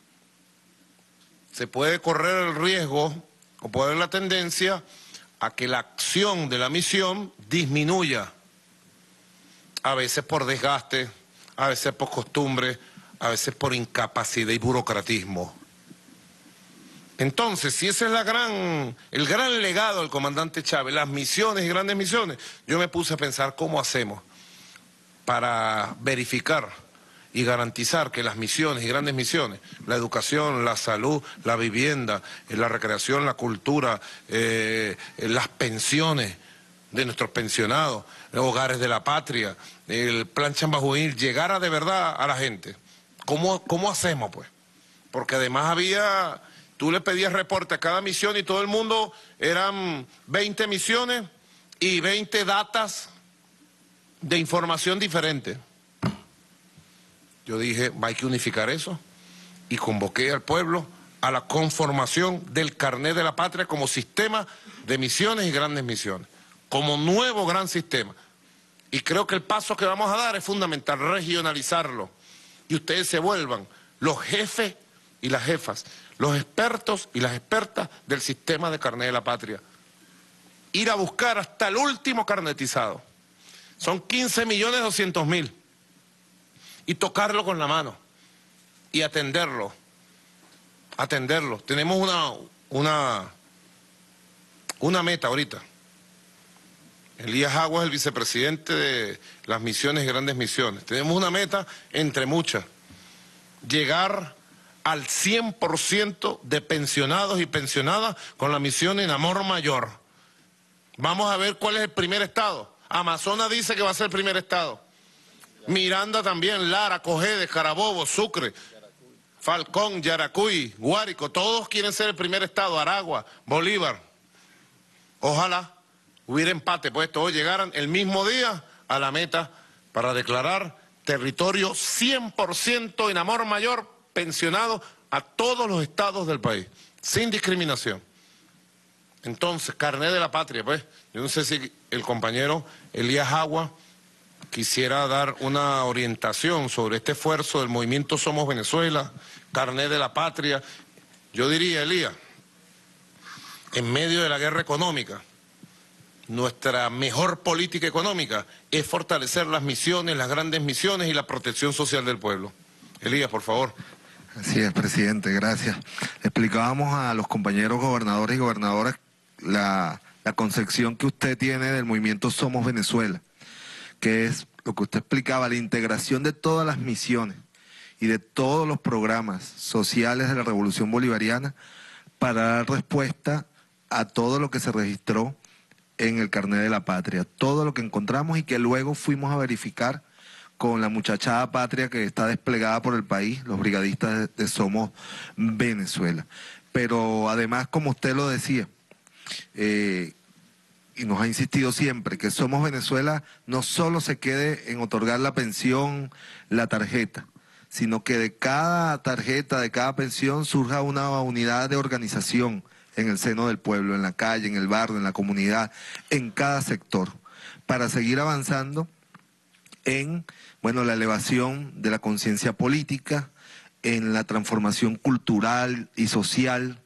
se puede correr el riesgo o puede haber la tendencia a que la acción de la misión disminuya, a veces por desgaste, a veces por costumbre, a veces por incapacidad y burocratismo. Entonces, si ese es la gran, el gran legado del comandante Chávez, las misiones y grandes misiones, yo me puse a pensar cómo hacemos para verificar y garantizar que las misiones y grandes misiones, la educación, la salud, la vivienda, la recreación, la cultura, eh, las pensiones de nuestros pensionados, los hogares de la patria, el plan Chamba Juvenil, llegara de verdad a la gente. ¿Cómo, cómo hacemos, pues? Porque además había... Tú le pedías reporte a cada misión y todo el mundo eran veinte misiones y veinte datas de información diferente. Yo dije, hay que unificar eso y convoqué al pueblo a la conformación del carnet de la patria como sistema de misiones y grandes misiones, como nuevo gran sistema. Y creo que el paso que vamos a dar es fundamental, regionalizarlo. Y ustedes se vuelvan los jefes y las jefas, los expertos y las expertas del sistema de carnet de la patria. Ir a buscar hasta el último carnetizado. Son quince millones doscientos mil. Y tocarlo con la mano. Y atenderlo. Atenderlo. Tenemos una, una, una meta ahorita. Elías Jaua es el vicepresidente de las misiones y grandes misiones. Tenemos una meta entre muchas. Llegar al cien por ciento de pensionados y pensionadas con la misión en Amor Mayor. Vamos a ver cuál es el primer estado. Amazonas dice que va a ser el primer estado. Miranda también, Lara, Cojedes, Carabobo, Sucre, Falcón, Yaracuy, Guárico, todos quieren ser el primer estado. Aragua, Bolívar. Ojalá hubiera empate, pues todos llegaran el mismo día a la meta para declarar territorio cien por ciento en Amor Mayor, pensionado a todos los estados del país, sin discriminación. Entonces, carnet de la patria, pues. Yo no sé si el compañero Elías Agua quisiera dar una orientación sobre este esfuerzo del movimiento Somos Venezuela, carnet de la patria. Yo diría, Elías, en medio de la guerra económica, nuestra mejor política económica es fortalecer las misiones, las grandes misiones y la protección social del pueblo. Elías, por favor. Así es, presidente, gracias. Explicábamos a los compañeros gobernadores y gobernadoras la, la concepción que usted tiene del movimiento Somos Venezuela, que es lo que usted explicaba, la integración de todas las misiones y de todos los programas sociales de la Revolución Bolivariana para dar respuesta a todo lo que se registró en el carnet de la patria, todo lo que encontramos y que luego fuimos a verificar con la muchachada patria que está desplegada por el país, los brigadistas de, de Somos Venezuela. Pero además, como usted lo decía, eh, y nos ha insistido siempre, que Somos Venezuela no solo se quede en otorgar la pensión, la tarjeta, sino que de cada tarjeta, de cada pensión, surja una unidad de organización en el seno del pueblo, en la calle, en el barrio, en la comunidad, en cada sector, para seguir avanzando en, bueno, la elevación de la conciencia política, en la transformación cultural y social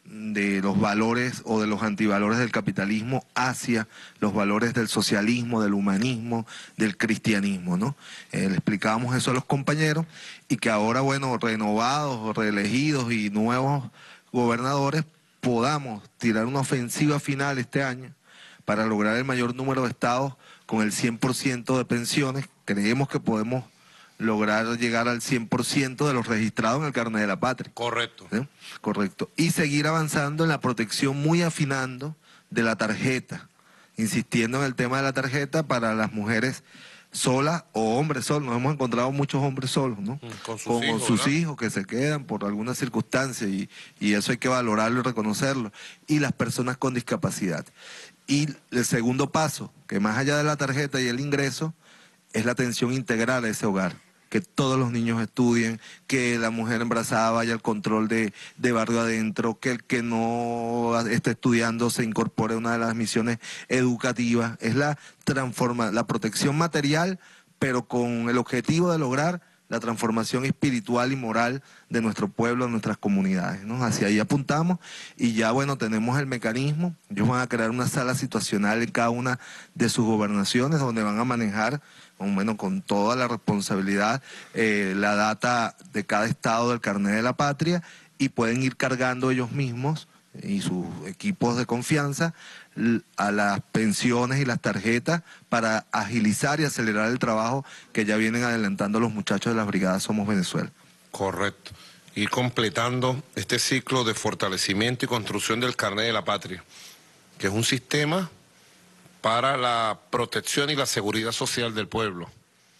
de los valores o de los antivalores del capitalismo hacia los valores del socialismo, del humanismo, del cristianismo, ¿no? Eh, le explicábamos eso a los compañeros y que ahora, bueno, renovados, reelegidos y nuevos gobernadores, podamos tirar una ofensiva final este año para lograr el mayor número de estados con el cien por ciento de pensiones. Creemos que podemos lograr llegar al cien por ciento de los registrados en el carnet de la patria. Correcto. ¿Sí? Correcto. Y seguir avanzando en la protección, muy afinando de la tarjeta, insistiendo en el tema de la tarjeta para las mujeres solas o hombres solos. Nos hemos encontrado muchos hombres solos, ¿no? Con sus, con hijos, sus ¿verdad? hijos que se quedan por alguna circunstancia y, y eso hay que valorarlo y reconocerlo. Y las personas con discapacidad. Y el segundo paso, que más allá de la tarjeta y el ingreso, es la atención integral a ese hogar. Que todos los niños estudien, que la mujer embarazada vaya al control de, de barrio adentro, que el que no esté estudiando se incorpore a una de las misiones educativas. Es la transforma, la protección material, pero con el objetivo de lograr la transformación espiritual y moral de nuestro pueblo, de nuestras comunidades, ¿no? Hacia ahí apuntamos y ya, bueno, tenemos el mecanismo. Ellos van a crear una sala situacional en cada una de sus gobernaciones donde van a manejar, bueno, con toda la responsabilidad, eh, la data de cada estado del carnet de la patria y pueden ir cargando ellos mismos y sus equipos de confianza a las pensiones y las tarjetas para agilizar y acelerar el trabajo que ya vienen adelantando los muchachos de las brigadas Somos Venezuela. Correcto. Ir completando este ciclo de fortalecimiento y construcción del carnet de la patria, que es un sistema para la protección y la seguridad social del pueblo.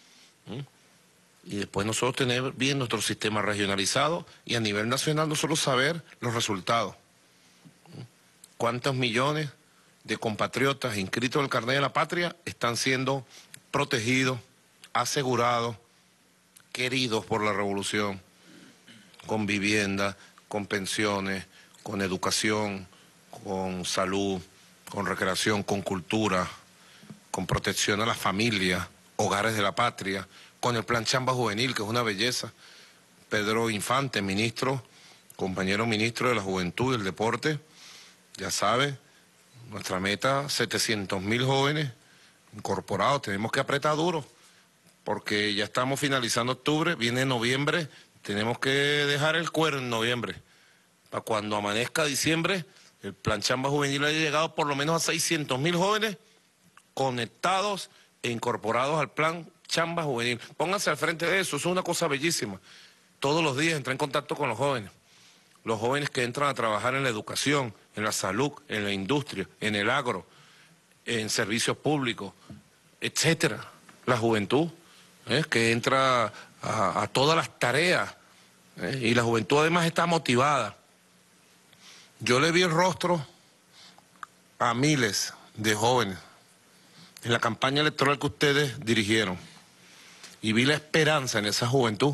¿Mm? Y después nosotros tener bien nuestro sistema regionalizado y a nivel nacional nosotros saber los resultados. ¿Mm? ¿Cuántos millones de compatriotas inscritos en el carnet de la patria están siendo protegidos, asegurados, queridos por la revolución, con vivienda, con pensiones, con educación, con salud, con recreación, con cultura, con protección a la familia, hogares de la patria, con el plan Chamba Juvenil, que es una belleza? Pedro Infante, ministro, compañero ministro de la Juventud y del Deporte, ya sabe, nuestra meta, setecientos mil jóvenes incorporados. Tenemos que apretar duro, porque ya estamos finalizando octubre, viene noviembre, tenemos que dejar el cuero en noviembre. Para cuando amanezca diciembre, el plan Chamba Juvenil haya llegado por lo menos a seiscientos mil jóvenes conectados e incorporados al plan Chamba Juvenil. Pónganse al frente de eso, eso es una cosa bellísima. Todos los días entrar en contacto con los jóvenes. Los jóvenes que entran a trabajar en la educación, en la salud, en la industria, en el agro, en servicios públicos, etcétera. La juventud, ¿eh? que entra a, a todas las tareas, ¿eh? y la juventud además está motivada. Yo le vi el rostro a miles de jóvenes en la campaña electoral que ustedes dirigieron y vi la esperanza en esa juventud.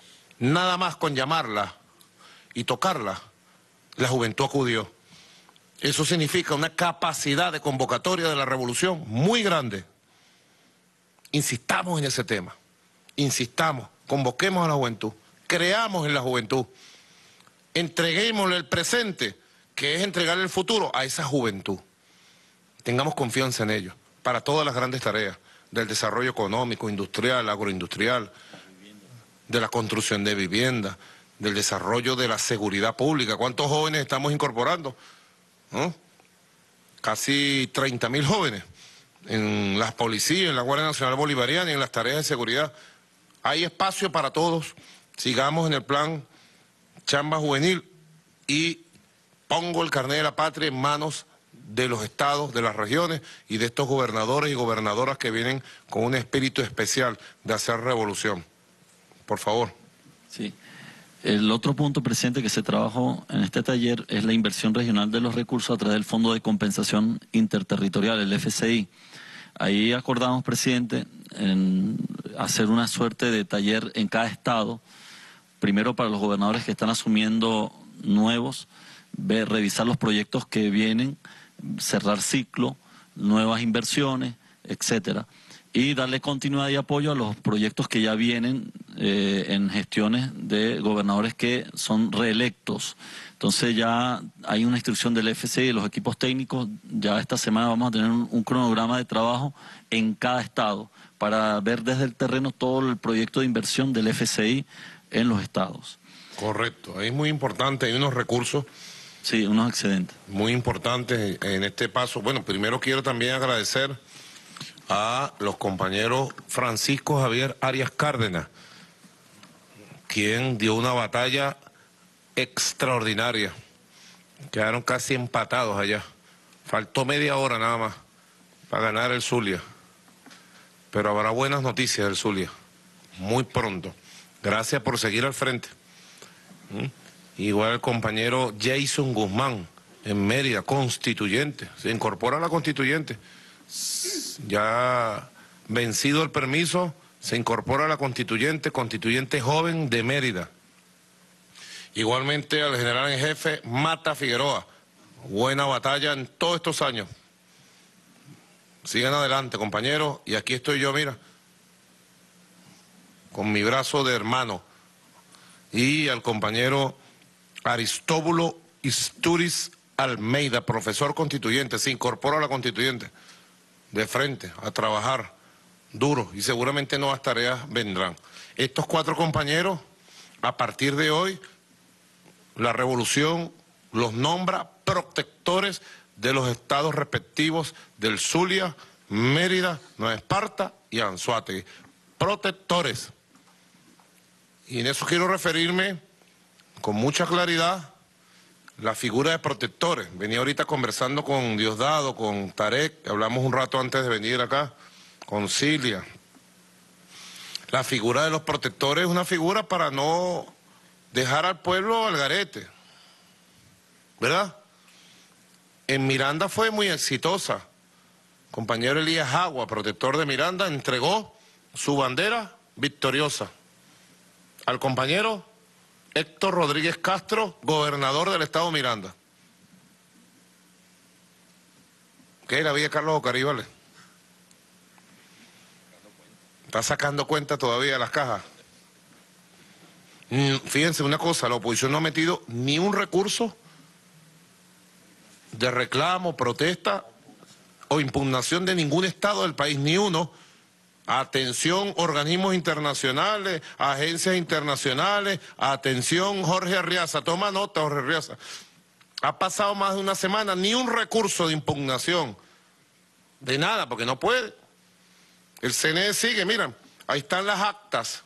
Nada más con llamarla y tocarla, la juventud acudió. Eso significa una capacidad de convocatoria de la revolución muy grande. Insistamos en ese tema, insistamos, convoquemos a la juventud, creamos en la juventud, entreguémosle el presente, que es entregarle el futuro a esa juventud. Tengamos confianza en ellos, para todas las grandes tareas, del desarrollo económico, industrial, agroindustrial, de la construcción de viviendas, del desarrollo de la seguridad pública. ¿Cuántos jóvenes estamos incorporando? ¿No? Casi treinta mil jóvenes en las policías, en la Guardia Nacional Bolivariana y en las tareas de seguridad. Hay espacio para todos. Sigamos en el plan Chamba Juvenil y pongo el carnet de la patria en manos de los estados, de las regiones y de estos gobernadores y gobernadoras que vienen con un espíritu especial de hacer revolución. Por favor. Sí. El otro punto, presidente, que se trabajó en este taller es la inversión regional de los recursos a través del Fondo de Compensación Interterritorial, el F C I. Ahí acordamos, presidente, en hacer una suerte de taller en cada estado, primero para los gobernadores que están asumiendo nuevos, ver, revisar los proyectos que vienen, cerrar ciclo, nuevas inversiones, etcétera, y darle continuidad y apoyo a los proyectos que ya vienen eh, en gestiones de gobernadores que son reelectos. Entonces ya hay una instrucción del F C I, de los equipos técnicos, ya esta semana vamos a tener un, un cronograma de trabajo en cada estado para ver desde el terreno todo el proyecto de inversión del F C I en los estados. Correcto, es muy importante, hay unos recursos. Sí, unos excedentes. Muy importantes en este paso. Bueno, primero quiero también agradecer a los compañeros Francisco Javier Arias Cárdenas, quien dio una batalla extraordinaria. Quedaron casi empatados allá. Faltó media hora nada más para ganar el Zulia. Pero habrá buenas noticias del Zulia, muy pronto. Gracias por seguir al frente. ¿Mm? Igual el compañero Jason Guzmán, en Mérida, constituyente, se incorpora a la constituyente. Ya vencido el permiso, se incorpora a la constituyente, constituyente joven de Mérida. Igualmente al general en jefe Mata Figueroa, buena batalla en todos estos años. Sigan adelante, compañeros, y aquí estoy yo, mira, con mi brazo de hermano. Y al compañero Aristóbulo Isturiz Almeida, profesor constituyente, se incorpora a la constituyente, de frente, a trabajar duro, y seguramente nuevas tareas vendrán. Estos cuatro compañeros, a partir de hoy, la revolución los nombra protectores de los estados respectivos del Zulia, Mérida, Nueva Esparta y Anzoátegui. Protectores. Y en eso quiero referirme con mucha claridad la figura de protectores. Venía ahorita conversando con Diosdado, con Tarek, hablamos un rato antes de venir acá, con Cilia. La figura de los protectores es una figura para no dejar al pueblo al garete, ¿verdad? En Miranda fue muy exitosa. Compañero Elías Agua, protector de Miranda, entregó su bandera victoriosa al compañero Héctor Rodríguez Castro, gobernador del estado Miranda. ¿Qué? La vida de Carlos Ocarí, ¿vale? Está sacando cuenta todavía de las cajas. Fíjense una cosa, la oposición no ha metido ni un recurso de reclamo, protesta o impugnación de ningún estado del país, ni uno. Atención, organismos internacionales, agencias internacionales, atención, Jorge Arriaza, toma nota, Jorge Arriaza. Ha pasado más de una semana, ni un recurso de impugnación, de nada, porque no puede. El C N E sigue, miren, ahí están las actas,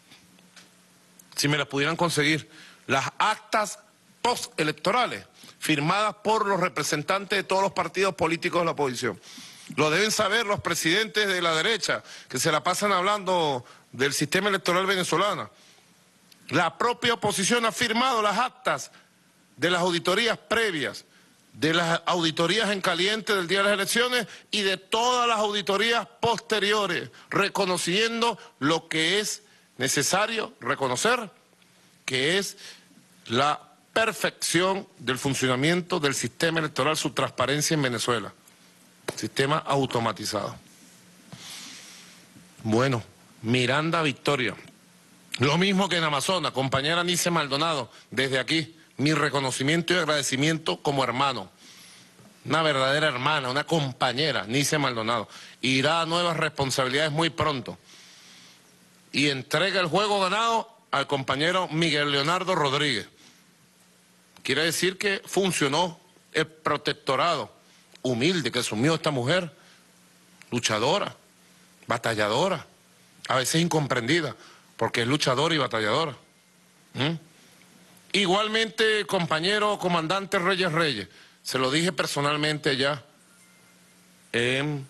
si me las pudieran conseguir, las actas postelectorales, firmadas por los representantes de todos los partidos políticos de la oposición. Lo deben saber los presidentes de la derecha, que se la pasan hablando del sistema electoral venezolano. La propia oposición ha firmado las actas de las auditorías previas, de las auditorías en caliente del día de las elecciones y de todas las auditorías posteriores, reconociendo lo que es necesario reconocer, que es la perfección del funcionamiento del sistema electoral, su transparencia en Venezuela. Sistema automatizado. Bueno, Miranda Victoria. Lo mismo que en Amazonas, compañera Nice Maldonado, desde aquí, mi reconocimiento y agradecimiento como hermano. Una verdadera hermana, una compañera, Nice Maldonado. Irá a nuevas responsabilidades muy pronto. Y entrega el juego ganado al compañero Miguel Leonardo Rodríguez. Quiere decir que funcionó el protectorado humilde que asumió esta mujer, luchadora, batalladora, a veces incomprendida, porque es luchadora y batalladora. ¿Mm? Igualmente, compañero comandante Reyes Reyes, se lo dije personalmente allá en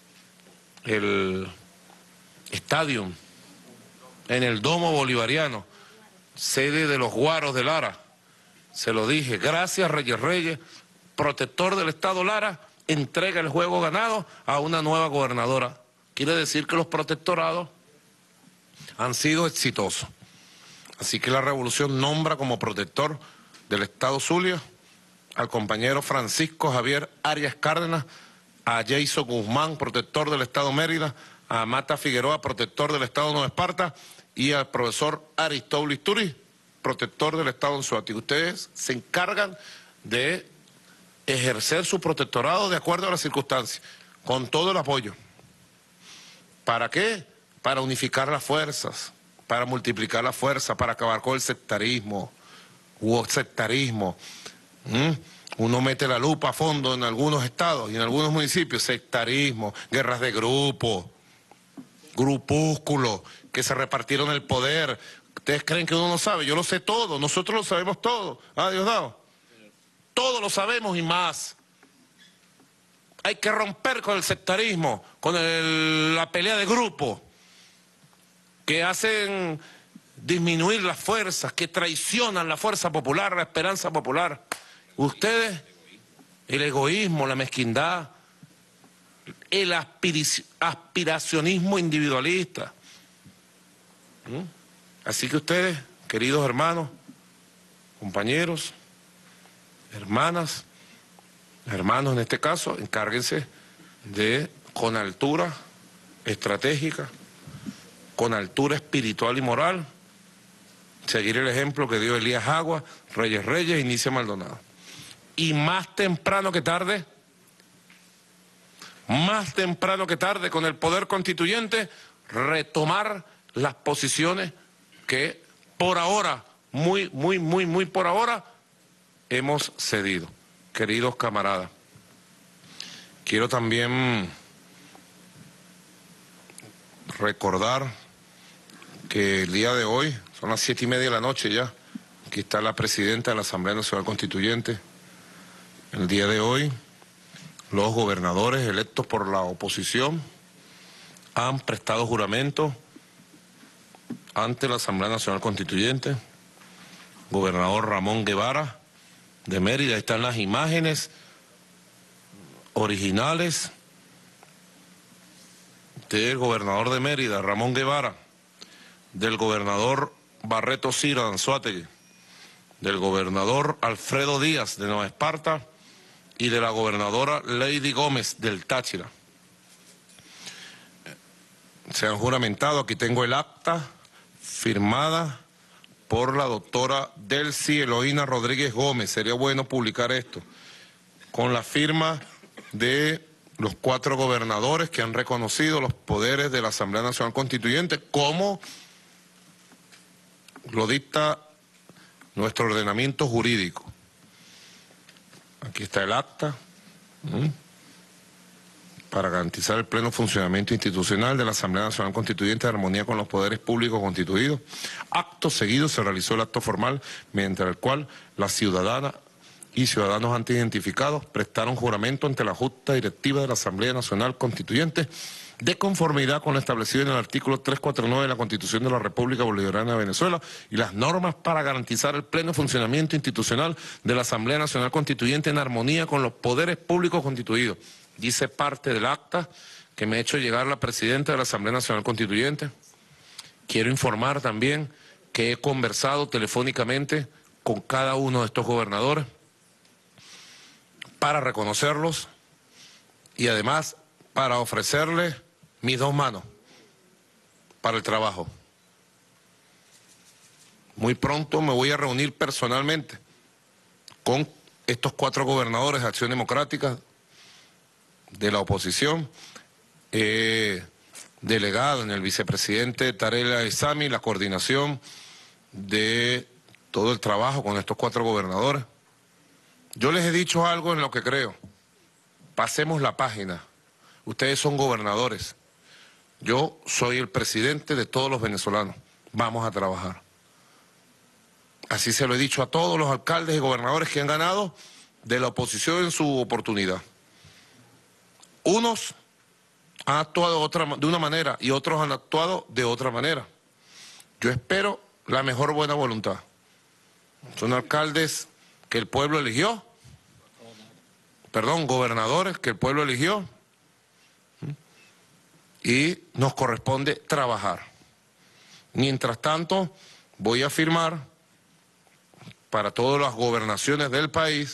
el estadio, en el Domo Bolivariano, sede de los Guaros de Lara. Se lo dije, gracias Reyes Reyes, protector del Estado Lara, entrega el juego ganado a una nueva gobernadora. Quiere decir que los protectorados han sido exitosos. Así que la revolución nombra como protector del Estado Zulia al compañero Francisco Javier Arias Cárdenas, a Jason Guzmán, protector del Estado Mérida, a Mata Figueroa, protector del Estado Nueva Esparta, y al profesor Aristóbulo Isturi, protector del Estado Anzoátegui. Ustedes se encargan de ejercer su protectorado de acuerdo a las circunstancias, con todo el apoyo. ¿Para qué? Para unificar las fuerzas, para multiplicar la fuerza, para acabar con el sectarismo, u sectarismo. ¿Mm? Uno mete la lupa a fondo en algunos estados y en algunos municipios, sectarismo, guerras de grupo, grupúsculos que se repartieron el poder. Ustedes creen que uno no sabe, yo lo sé todo, nosotros lo sabemos todo. Ah, Diosdado, todo lo sabemos y más. Hay que romper con el sectarismo, con el, la pelea de grupo, que hacen disminuir las fuerzas, que traicionan la fuerza popular, la esperanza popular. Ustedes, el egoísmo, la mezquindad, el aspiracionismo individualista. ¿Mm? Así que ustedes, queridos hermanos, compañeros, hermanas, hermanos en este caso, encárguense de, con altura estratégica, con altura espiritual y moral, seguir el ejemplo que dio Elías Agua, Reyes Reyes y Nice Maldonado. Y más temprano que tarde, más temprano que tarde, con el poder constituyente, retomar las posiciones que por ahora, muy, muy, muy, muy por ahora, hemos cedido. Queridos camaradas, quiero también recordar que el día de hoy, son las siete y media de la noche ya, aquí está la presidenta de la Asamblea Nacional Constituyente. El día de hoy, los gobernadores electos por la oposición han prestado juramento ante la Asamblea Nacional Constituyente. Gobernador Ramón Guevara de Mérida, ahí están las imágenes originales del gobernador de Mérida, Ramón Guevara, del gobernador Barreto Ciro de Anzoátegui, del gobernador Alfredo Díaz de Nueva Esparta y de la gobernadora Lady Gómez del Táchira. Se han juramentado, aquí tengo el acta firmada por la doctora Delcy Eloína Rodríguez Gómez. Sería bueno publicar esto, con la firma de los cuatro gobernadores que han reconocido los poderes de la Asamblea Nacional Constituyente, como lo dicta nuestro ordenamiento jurídico. Aquí está el acta, ¿sí?, para garantizar el pleno funcionamiento institucional de la Asamblea Nacional Constituyente en armonía con los poderes públicos constituidos. Acto seguido se realizó el acto formal, mediante el cual la ciudadana y ciudadanos antes identificados prestaron juramento ante la Junta Directiva de la Asamblea Nacional Constituyente de conformidad con lo establecido en el artículo trescientos cuarenta y nueve de la Constitución de la República Bolivariana de Venezuela y las normas para garantizar el pleno funcionamiento institucional de la Asamblea Nacional Constituyente en armonía con los poderes públicos constituidos. Dice parte del acta que me ha hecho llegar la presidenta de la Asamblea Nacional Constituyente. Quiero informar también que he conversado telefónicamente con cada uno de estos gobernadores para reconocerlos y además para ofrecerles mis dos manos para el trabajo. Muy pronto me voy a reunir personalmente con estos cuatro gobernadores de Acción Democrática de la oposición, eh, delegado en el vicepresidente Tarek Isami la coordinación de todo el trabajo con estos cuatro gobernadores. Yo les he dicho algo en lo que creo. Pasemos la página. Ustedes son gobernadores. Yo soy el presidente de todos los venezolanos. Vamos a trabajar. Así se lo he dicho a todos los alcaldes y gobernadores que han ganado de la oposición en su oportunidad. Unos han actuado de, otra, de una manera y otros han actuado de otra manera. Yo espero la mejor buena voluntad. Son alcaldes que el pueblo eligió, perdón, gobernadores que el pueblo eligió, y nos corresponde trabajar. Mientras tanto, voy a firmar para todas las gobernaciones del país,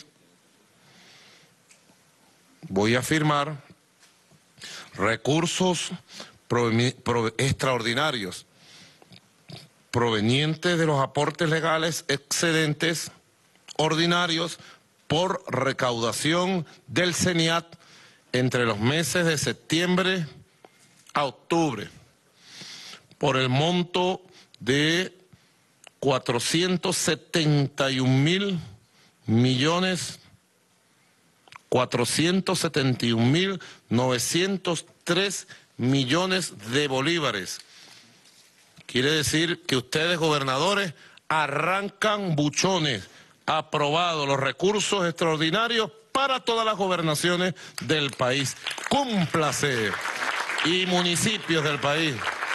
voy a firmar recursos extraordinarios provenientes de los aportes legales excedentes ordinarios por recaudación del CENIAT entre los meses de septiembre a octubre, por el monto de cuatrocientos setenta y un mil millones, cuatrocientos setenta y un mil novecientos tres millones de bolívares. Quiere decir que ustedes, gobernadores, arrancan buchones, aprobados los recursos extraordinarios para todas las gobernaciones del país. Cúmplase. Y municipios del país.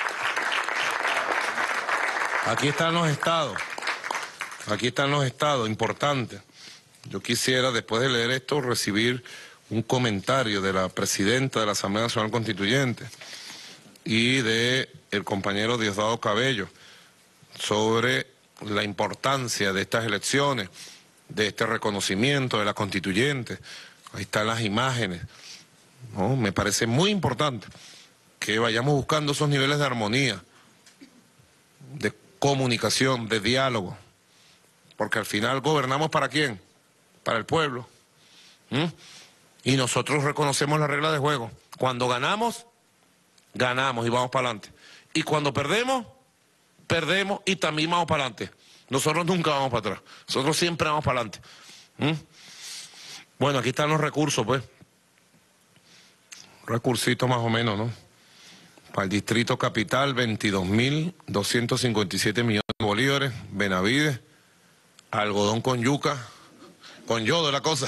Aquí están los estados. Aquí están los estados, importantes. Yo quisiera, después de leer esto, recibir un comentario de la presidenta de la Asamblea Nacional Constituyente y de el compañero Diosdado Cabello sobre la importancia de estas elecciones, de este reconocimiento de la constituyente. Ahí están las imágenes, ¿no? Me parece muy importante que vayamos buscando esos niveles de armonía, de comunicación, de diálogo, porque al final gobernamos ¿para quién? Para el pueblo. ¿Mm? Y nosotros reconocemos las reglas de juego. Cuando ganamos, ganamos y vamos para adelante. Y cuando perdemos, perdemos y también vamos para adelante. Nosotros nunca vamos para atrás. Nosotros siempre vamos para adelante. ¿Mm? Bueno, aquí están los recursos, pues. Recursito más o menos, ¿no? Para el Distrito Capital, veintidós mil doscientos cincuenta y siete millones de bolívares. Benavides, algodón con yuca, con yodo la cosa.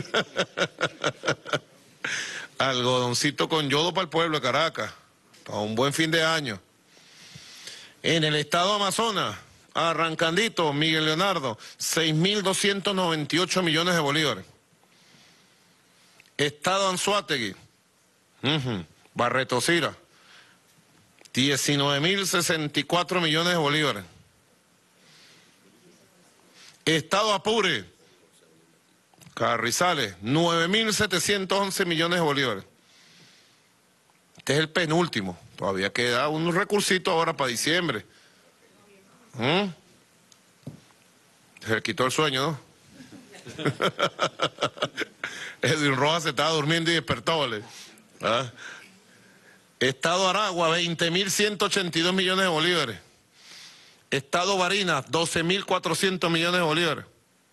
Algodoncito con yodo para el pueblo de Caracas, para un buen fin de año. En el estado Amazonas, arrancandito, Miguel Leonardo, seis mil doscientos noventa y ocho millones de bolívares. Estado Anzoátegui, uh-huh. Barreto Sira, diecinueve mil sesenta y cuatro millones de bolívares. Estado Apure, Carrizales, nueve mil setecientos once millones de bolívares. Este es el penúltimo. Todavía queda un recursito ahora para diciembre. ¿Mm? Se le quitó el sueño, ¿no? Edwin Rojas se estaba durmiendo y despertó, ¿vale? ¿Ah? Estado Aragua, veinte mil ciento ochenta y dos millones de bolívares. Estado Barinas, doce mil cuatrocientos millones de bolívares.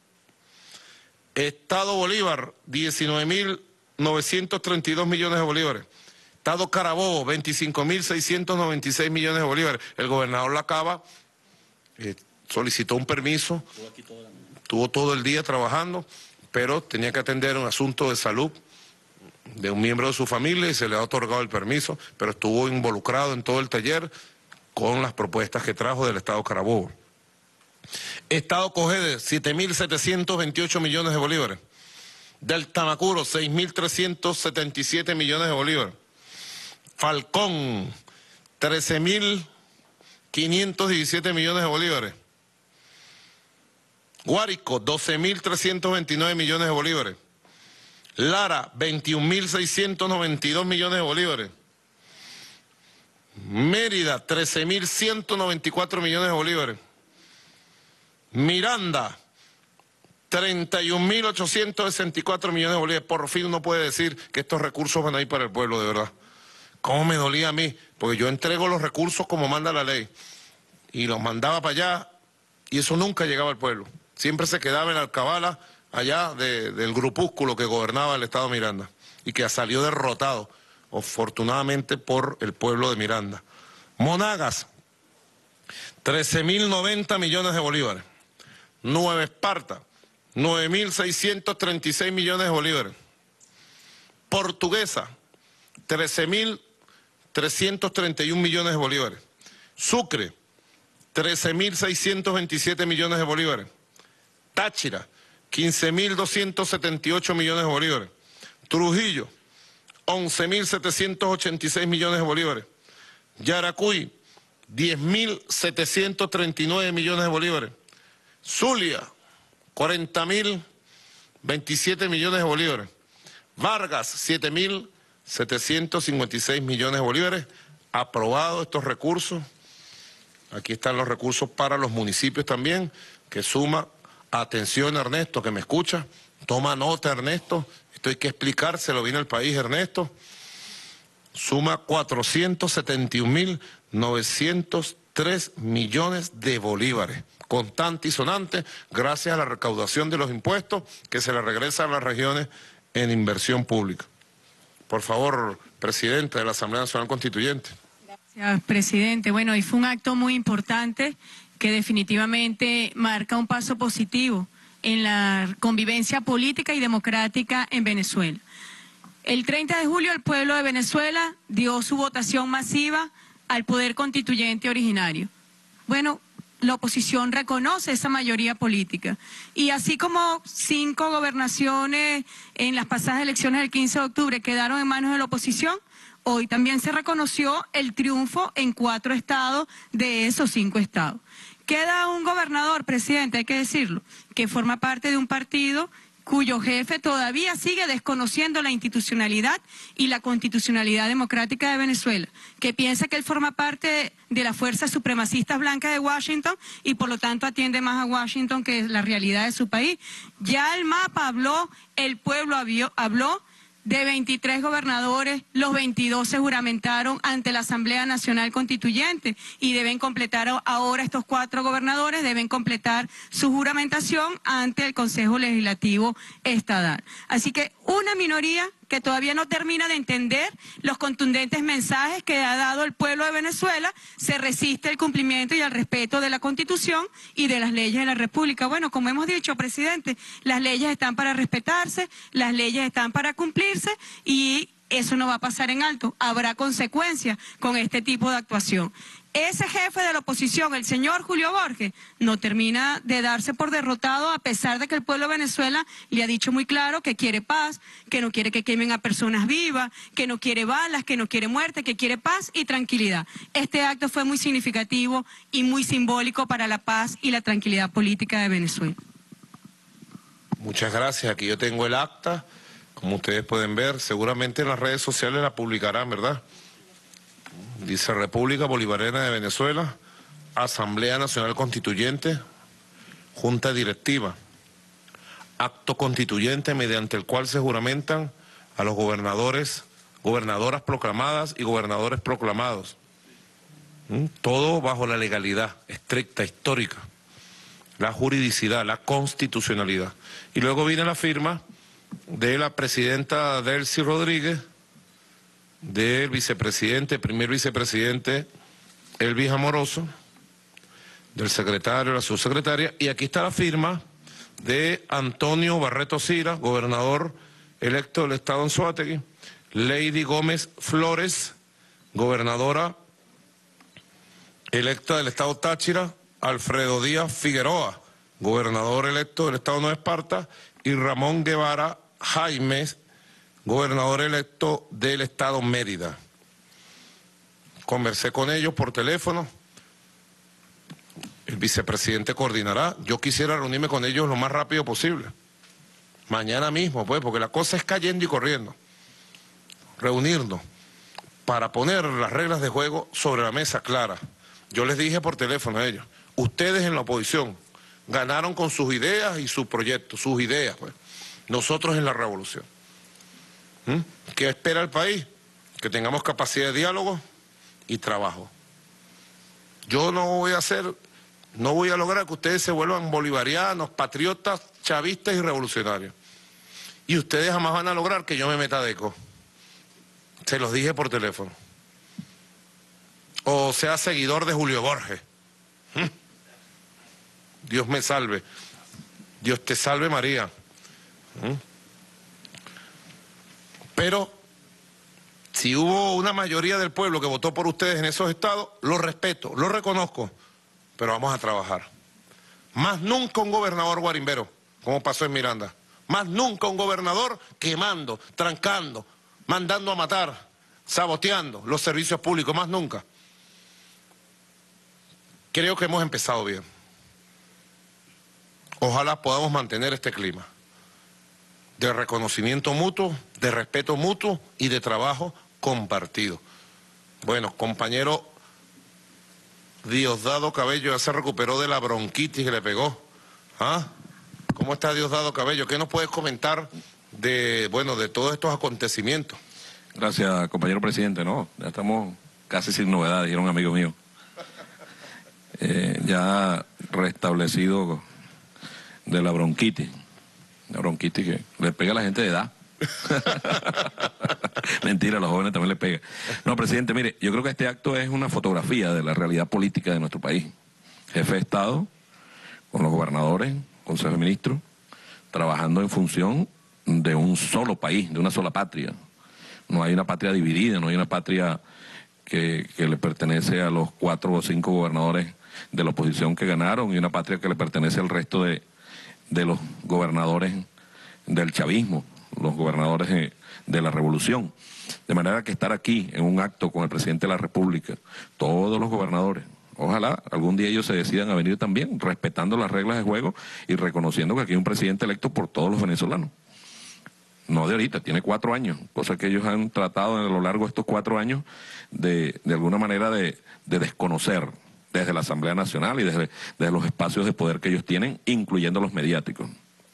Estado Bolívar, diecinueve mil novecientos treinta y dos millones de bolívares. Estado Carabobo, veinticinco mil seiscientos noventa y seis millones de bolívares. El gobernador Lacaba eh, solicitó un permiso, estuvo todo el día trabajando, pero tenía que atender un asunto de salud de un miembro de su familia y se le ha otorgado el permiso, pero estuvo involucrado en todo el taller con las propuestas que trajo del Estado Carabobo. Estado Cogede, siete mil setecientos veintiocho millones de bolívares. Del Tamacuro, seis mil trescientos setenta y siete millones de bolívares. Falcón, trece mil quinientos diecisiete millones de bolívares. Guárico, doce mil trescientos veintinueve millones de bolívares. Lara, veintiún mil seiscientos noventa y dos millones de bolívares. Mérida, trece mil ciento noventa y cuatro millones de bolívares. Miranda, treinta y un mil ochocientos sesenta y cuatro millones de bolívares. Por fin uno puede decir que estos recursos van a ir para el pueblo, de verdad. ¿Cómo me dolía a mí? Porque yo entrego los recursos como manda la ley. Y los mandaba para allá y eso nunca llegaba al pueblo. Siempre se quedaba en la alcabala allá de, del grupúsculo que gobernaba el estado de Miranda y que salió derrotado, afortunadamente, por el pueblo de Miranda. Monagas, trece mil noventa millones de bolívares. Nueva Esparta, nueve mil seiscientos treinta y seis millones de bolívares. Portuguesa, trece mil trescientos treinta y un millones de bolívares. Sucre, trece mil seiscientos veintisiete millones de bolívares. Táchira, quince mil doscientos setenta y ocho millones de bolívares. Trujillo, once mil setecientos ochenta y seis millones de bolívares. Yaracuy, diez mil setecientos treinta y nueve millones de bolívares. Zulia, cuarenta mil veintisiete millones de bolívares. Vargas, siete mil setecientos cincuenta y seis millones de bolívares. Aprobados estos recursos. Aquí están los recursos para los municipios también, que suma, atención Ernesto, que me escucha, toma nota Ernesto, esto hay que explicárselo bien al país Ernesto, suma cuatrocientos setenta y un mil novecientos tres millones de bolívares, contante y sonante, gracias a la recaudación de los impuestos que se le regresa a las regiones en inversión pública. Por favor, presidente de la Asamblea Nacional Constituyente. Gracias, presidente. Bueno, y fue un acto muy importante que definitivamente marca un paso positivo en la convivencia política y democrática en Venezuela. El treinta de julio el pueblo de Venezuela dio su votación masiva al poder constituyente originario. Bueno, la oposición reconoce esa mayoría política. Y así como cinco gobernaciones en las pasadas elecciones del quince de octubre quedaron en manos de la oposición, hoy también se reconoció el triunfo en cuatro estados de esos cinco estados. Queda un gobernador, presidente, hay que decirlo, que forma parte de un partido cuyo jefe todavía sigue desconociendo la institucionalidad y la constitucionalidad democrática de Venezuela, que piensa que él forma parte de las fuerzas supremacistas blancas de Washington y por lo tanto atiende más a Washington que la realidad de su país. Ya el mapa habló, el pueblo habló, de veintitrés gobernadores, los veintidós se juramentaron ante la Asamblea Nacional Constituyente y deben completar ahora estos cuatro gobernadores, deben completar su juramentación ante el Consejo Legislativo Estatal. Así que una minoría que todavía no termina de entender los contundentes mensajes que ha dado el pueblo de Venezuela, se resiste al cumplimiento y al respeto de la Constitución y de las leyes de la República. Bueno, como hemos dicho, presidente, las leyes están para respetarse, las leyes están para cumplirse y eso no va a pasar en alto. Habrá consecuencias con este tipo de actuación. Ese jefe de la oposición, el señor Julio Borges, no termina de darse por derrotado a pesar de que el pueblo de Venezuela le ha dicho muy claro que quiere paz, que no quiere que quemen a personas vivas, que no quiere balas, que no quiere muerte, que quiere paz y tranquilidad. Este acto fue muy significativo y muy simbólico para la paz y la tranquilidad política de Venezuela. Muchas gracias. Aquí yo tengo el acta, como ustedes pueden ver, seguramente en las redes sociales la publicarán, ¿verdad? Dice República Bolivariana de Venezuela, Asamblea Nacional Constituyente, Junta Directiva, acto constituyente mediante el cual se juramentan a los gobernadores, gobernadoras proclamadas y gobernadores proclamados. ¿Mm? Todo bajo la legalidad estricta, histórica, la juridicidad, la constitucionalidad. Y luego viene la firma de la presidenta Delcy Rodríguez, del vicepresidente, primer vicepresidente Elvis Amoroso, del secretario, la subsecretaria, y aquí está la firma de Antonio Barreto Sira, gobernador electo del estado Anzoátegui, Lady Gómez Flores, gobernadora electa del estado Táchira, Alfredo Díaz Figueroa, gobernador electo del estado Nueva Esparta, y Ramón Guevara Jaimes, gobernador electo del estado Mérida. Conversé con ellos por teléfono. El vicepresidente coordinará. Yo quisiera reunirme con ellos lo más rápido posible. Mañana mismo, pues, porque la cosa es cayendo y corriendo. Reunirnos para poner las reglas de juego sobre la mesa clara. Yo les dije por teléfono a ellos, ustedes en la oposición ganaron con sus ideas y sus proyectos, sus ideas, pues. Nosotros en la revolución. ¿Mm? ¿Qué espera el país? Que tengamos capacidad de diálogo y trabajo. Yo no voy a hacer, no voy a lograr que ustedes se vuelvan bolivarianos, patriotas, chavistas y revolucionarios. Y ustedes jamás van a lograr que yo me meta de eco. Se los dije por teléfono. O sea seguidor de Julio Borges. ¿Mm? Dios me salve. Dios te salve, María. ¿Mm? Pero si hubo una mayoría del pueblo que votó por ustedes en esos estados, lo respeto, lo reconozco, pero vamos a trabajar. Más nunca un gobernador guarimbero, como pasó en Miranda. Más nunca un gobernador quemando, trancando, mandando a matar, saboteando los servicios públicos, más nunca. Creo que hemos empezado bien. Ojalá podamos mantener este clima de reconocimiento mutuo, de respeto mutuo y de trabajo compartido. Bueno, compañero Diosdado Cabello ya se recuperó de la bronquitis que le pegó. ¿Ah? ¿Cómo está Diosdado Cabello? ¿Qué nos puedes comentar de, bueno, de todos estos acontecimientos? Gracias, compañero presidente. No, ya estamos casi sin novedades, dijeron amigos míos. Eh, ya restablecido de la bronquitis. La bronquitis que le pega a la gente de edad. Mentira, a los jóvenes también les pega. No, presidente, mire, yo creo que este acto es una fotografía de la realidad política de nuestro país. Jefe de Estado, con los gobernadores, Consejo de Ministros, trabajando en función de un solo país, de una sola patria. No hay una patria dividida, no hay una patria que, que le pertenece a los cuatro o cinco gobernadores de la oposición que ganaron y una patria que le pertenece al resto de, de los gobernadores del chavismo, los gobernadores de, de la revolución. De manera que estar aquí en un acto con el presidente de la República, todos los gobernadores, ojalá algún día ellos se decidan a venir también, respetando las reglas de juego y reconociendo que aquí hay un presidente electo por todos los venezolanos. No de ahorita, tiene cuatro años, cosa que ellos han tratado a lo largo de estos cuatro años de, de alguna manera de, de desconocer desde la Asamblea Nacional y desde, desde los espacios de poder que ellos tienen, incluyendo los mediáticos.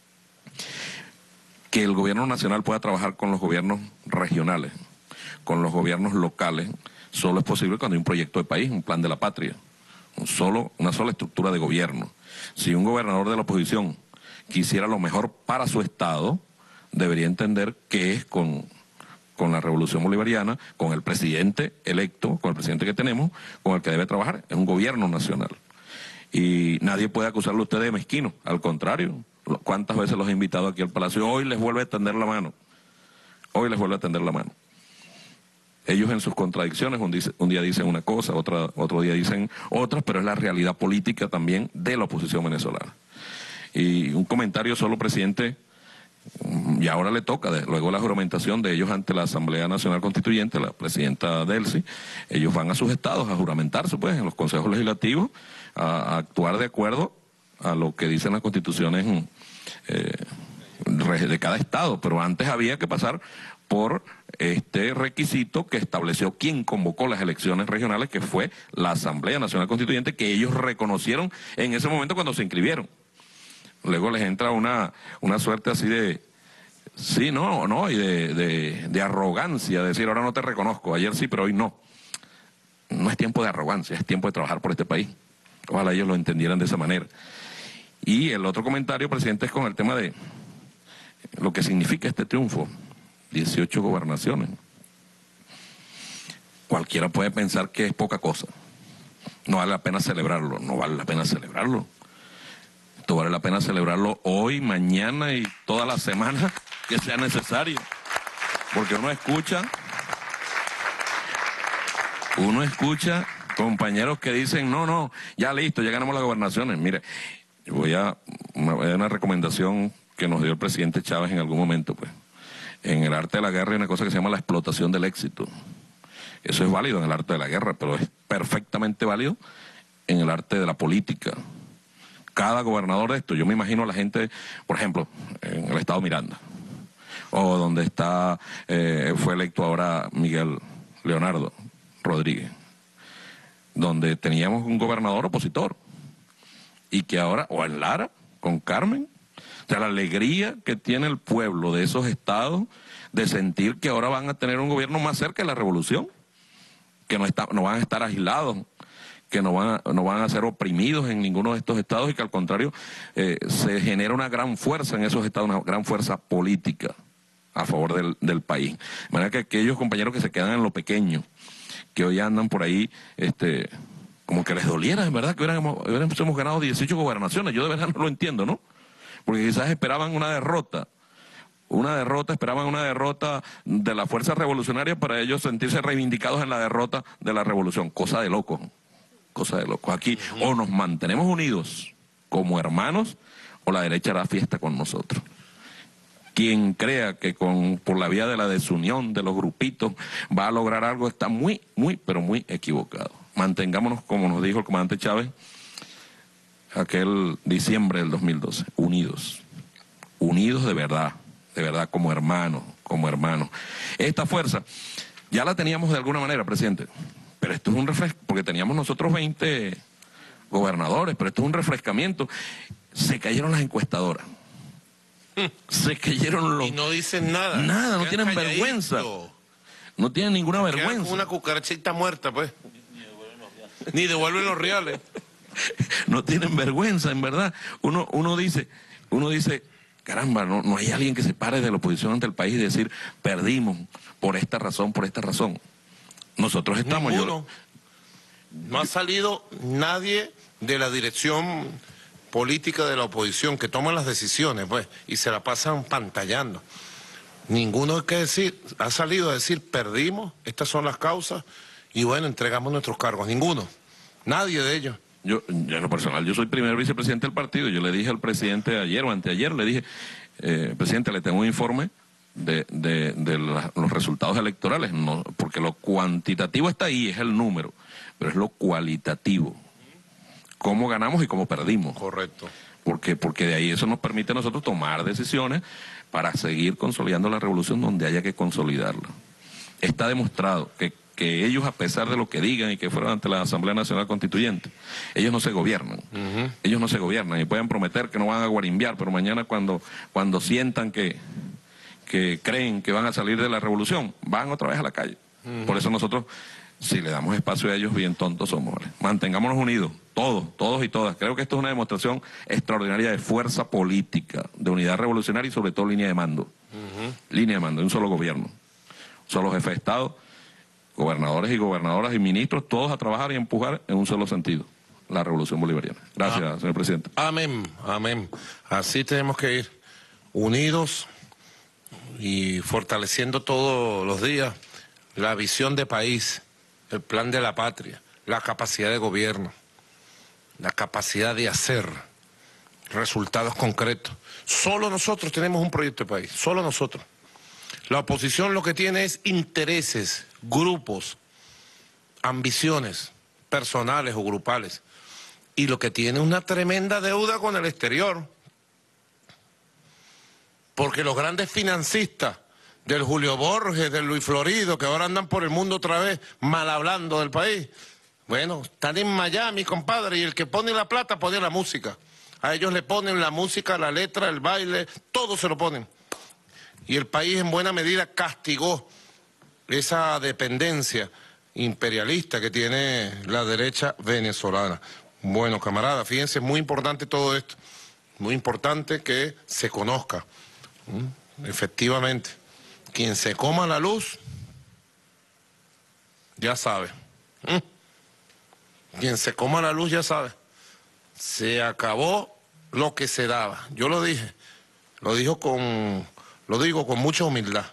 Que el gobierno nacional pueda trabajar con los gobiernos regionales, con los gobiernos locales, solo es posible cuando hay un proyecto de país, un plan de la patria, un solo, una sola estructura de gobierno. Si un gobernador de la oposición quisiera lo mejor para su estado, debería entender que es con, con la revolución bolivariana, con el presidente electo, con el presidente que tenemos, con el que debe trabajar, es un gobierno nacional. Y nadie puede acusarlo a usted de mezquino, al contrario. ¿Cuántas veces los he invitado aquí al Palacio? Hoy les vuelve a tender la mano. Hoy les vuelve a tender la mano. Ellos en sus contradicciones, un, dice, un día dicen una cosa, otra, otro día dicen otras, pero es la realidad política también de la oposición venezolana. Y un comentario solo, presidente, y ahora le toca, de, luego de la juramentación de ellos ante la Asamblea Nacional Constituyente, la presidenta Delcy, ellos van a sus estados a juramentarse, pues, en los consejos legislativos, a, a actuar de acuerdo a lo que dicen las constituciones eh, de cada estado, pero antes había que pasar por este requisito que estableció quien convocó las elecciones regionales, que fue la Asamblea Nacional Constituyente, que ellos reconocieron en ese momento cuando se inscribieron. Luego les entra una, una suerte así de, sí, no, no, y de, de, de arrogancia, de decir, ahora no te reconozco, ayer sí, pero hoy no. No es tiempo de arrogancia, es tiempo de trabajar por este país. Ojalá ellos lo entendieran de esa manera. Y el otro comentario, presidente, es con el tema de lo que significa este triunfo. dieciocho gobernaciones. Cualquiera puede pensar que es poca cosa. No vale la pena celebrarlo, no vale la pena celebrarlo. Esto vale la pena celebrarlo hoy, mañana y toda la semana que sea necesario. Porque uno escucha, uno escucha compañeros que dicen, no, no, ya listo, ya ganamos las gobernaciones. Mire, voy a una, una recomendación que nos dio el presidente Chávez en algún momento, pues. En el arte de la guerra hay una cosa que se llama la explotación del éxito. Eso es válido en el arte de la guerra, pero es perfectamente válido en el arte de la política. Cada gobernador de esto, yo me imagino a la gente, por ejemplo, en el estado Miranda, o donde está, eh, fue electo ahora Miguel Leonardo Rodríguez, donde teníamos un gobernador opositor, y que ahora, o en Lara, con Carmen, o sea, la alegría que tiene el pueblo de esos estados de sentir que ahora van a tener un gobierno más cerca de la revolución, que no, está, no van a estar aislados, que no van, a, no van a ser oprimidos en ninguno de estos estados, y que al contrario eh, se genera una gran fuerza en esos estados, una gran fuerza política a favor del, del país. De manera que aquellos compañeros que se quedan en lo pequeño, que hoy andan por ahí, este, como que les doliera, es verdad, que hubiéramos, hubiéramos ganado dieciocho gobernaciones. Yo de verdad no lo entiendo, ¿no? Porque quizás esperaban una derrota, una derrota, esperaban una derrota de la fuerza revolucionaria para ellos sentirse reivindicados en la derrota de la revolución. Cosa de locos, cosa de locos. Aquí uh-huh. o nos mantenemos unidos como hermanos, o la derecha hará fiesta con nosotros. Quien crea que con por la vía de la desunión de los grupitos va a lograr algo está muy, muy, pero muy equivocado. Mantengámonos, como nos dijo el comandante Chávez, aquel diciembre del dos mil doce, unidos, unidos de verdad, de verdad, como hermanos, como hermanos. Esta fuerza ya la teníamos de alguna manera, presidente, pero esto es un refresco, porque teníamos nosotros veinte gobernadores, pero esto es un refrescamiento. Se cayeron las encuestadoras. Se cayeron los... Y no dicen nada. Nada, no tienen calladito. vergüenza. No tienen ninguna vergüenza. Como una cucarachita muerta, pues. Ni devuelven los reales. No tienen vergüenza, en verdad. Uno, uno dice, uno dice, caramba, no, no hay alguien que se pare de la oposición ante el país y decir, perdimos por esta razón, por esta razón. Nosotros estamos... Ninguno. Yo, no ha salido nadie de la dirección política de la oposición que toma las decisiones, pues, y se la pasan pantallando. Ninguno hay que decir, ha salido a decir, perdimos, estas son las causas, y bueno, entregamos nuestros cargos. Ninguno, nadie de ellos. Yo, yo en lo personal, yo soy primer vicepresidente del partido. Yo le dije al presidente ayer o anteayer, le dije, eh, presidente, le tengo un informe de, de, de la, los resultados electorales, no, porque lo cuantitativo está ahí, es el número, pero es lo cualitativo. Cómo ganamos y cómo perdimos. Correcto. Porque, porque de ahí eso nos permite a nosotros tomar decisiones para seguir consolidando la revolución donde haya que consolidarla. Está demostrado que, que ellos, a pesar de lo que digan y que fueron ante la Asamblea Nacional Constituyente, ellos no se gobiernan. Uh-huh. Ellos no se gobiernan y pueden prometer que no van a guarimbiar, pero mañana cuando, cuando sientan que, que creen que van a salir de la revolución, van otra vez a la calle. Uh-huh. Por eso nosotros, si le damos espacio a ellos, bien tontos somos, ¿vale? Mantengámonos unidos, todos, todos y todas. Creo que esto es una demostración extraordinaria de fuerza política, de unidad revolucionaria y sobre todo línea de mando. Uh-huh. Línea de mando, un solo gobierno, un solo jefe de Estado, gobernadores y gobernadoras y ministros, todos a trabajar y empujar en un solo sentido, la revolución bolivariana. Gracias, ah, señor presidente. Amén, amén. Así tenemos que ir, unidos y fortaleciendo todos los días la visión de país, el plan de la patria, la capacidad de gobierno, la capacidad de hacer resultados concretos. Solo nosotros tenemos un proyecto de país, solo nosotros. La oposición lo que tiene es intereses, grupos, ambiciones personales o grupales. Y lo que tiene es una tremenda deuda con el exterior. Porque los grandes financistas del Julio Borges, del Luis Florido, que ahora andan por el mundo otra vez mal hablando del país, bueno, están en Miami, compadre, y el que pone la plata pone la música. A ellos le ponen la música, la letra, el baile, todo se lo ponen. Y el país en buena medida castigó esa dependencia imperialista que tiene la derecha venezolana. Bueno, camaradas, fíjense, es muy importante todo esto, muy importante que se conozca. ¿Mm? Efectivamente, quien se coma la luz, ya sabe. ¿Mm? Quien se coma la luz ya sabe. Se acabó lo que se daba. Yo lo dije, lo dijo con, lo digo con mucha humildad,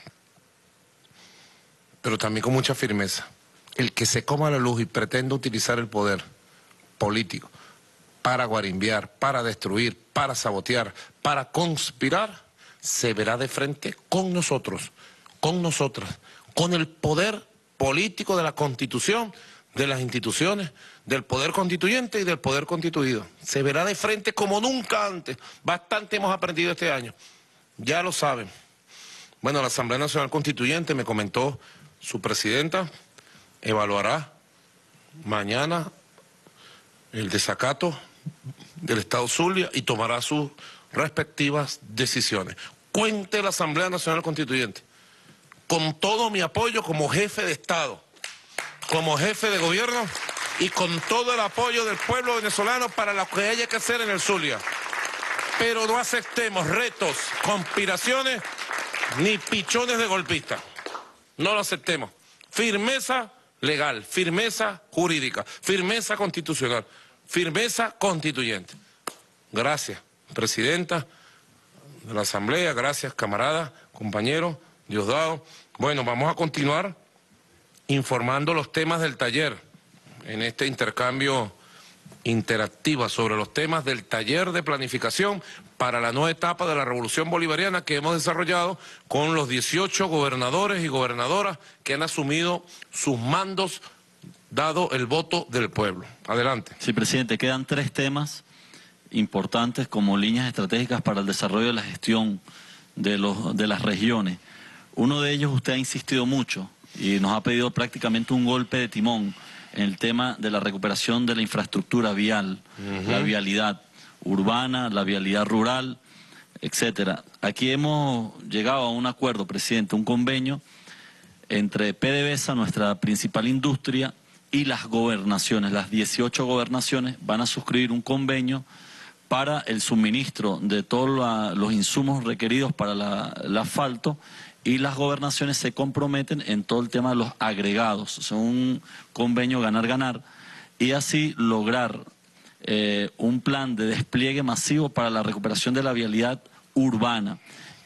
pero también con mucha firmeza. El que se coma la luz y pretenda utilizar el poder político para guarimbiar, para destruir, para sabotear, para conspirar, se verá de frente con nosotros, con nosotras, con el poder político de la Constitución de las instituciones, del poder constituyente y del poder constituido. Se verá de frente como nunca antes. Bastante hemos aprendido este año. Ya lo saben. Bueno, la Asamblea Nacional Constituyente, me comentó su presidenta, evaluará mañana el desacato del Estado Zulia y tomará sus respectivas decisiones. Cuente la Asamblea Nacional Constituyente con todo mi apoyo como jefe de Estado, como jefe de gobierno y con todo el apoyo del pueblo venezolano para lo que haya que hacer en el Zulia. Pero no aceptemos retos, conspiraciones ni pichones de golpistas. No lo aceptemos. Firmeza legal, firmeza jurídica, firmeza constitucional, firmeza constituyente. Gracias, presidenta de la Asamblea, gracias, camaradas, compañeros, Diosdado. Bueno, vamos a continuar informando los temas del taller en este intercambio interactivo sobre los temas del taller de planificación para la nueva etapa de la Revolución Bolivariana que hemos desarrollado con los dieciocho gobernadores y gobernadoras que han asumido sus mandos dado el voto del pueblo. Adelante. Sí, presidente, quedan tres temas importantes como líneas estratégicas para el desarrollo de la gestión de, los, de las regiones. Uno de ellos usted ha insistido mucho y nos ha pedido prácticamente un golpe de timón en el tema de la recuperación de la infraestructura vial, uh-huh. la vialidad urbana, la vialidad rural, etcétera. Aquí hemos llegado a un acuerdo, presidente, un convenio entre PDVSA, nuestra principal industria, y las gobernaciones. Las dieciocho gobernaciones van a suscribir un convenio para el suministro de todos la, los insumos requeridos para la, el asfalto, y las gobernaciones se comprometen en todo el tema de los agregados. Es un convenio ganar-ganar y así lograr eh, un plan de despliegue masivo para la recuperación de la vialidad urbana.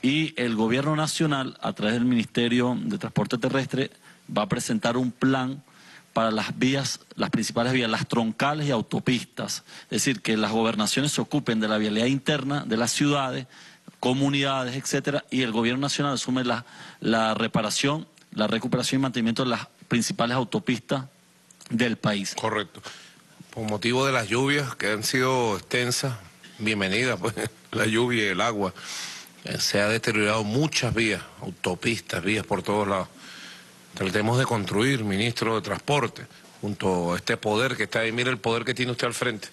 Y el gobierno nacional, a través del Ministerio de Transporte Terrestre, va a presentar un plan para las vías, las principales vías, las troncales y autopistas. Es decir, que las gobernaciones se ocupen de la vialidad interna de las ciudades, comunidades, etcétera, y el gobierno nacional asume la, la reparación, la recuperación y mantenimiento de las principales autopistas del país. Correcto. Por motivo de las lluvias que han sido extensas, bienvenida pues, la lluvia y el agua, eh, se ha deteriorado muchas vías, autopistas, vías por todos lados. Tratemos de construir, ministro de Transporte, junto a este poder que está ahí. Mire el poder que tiene usted al frente.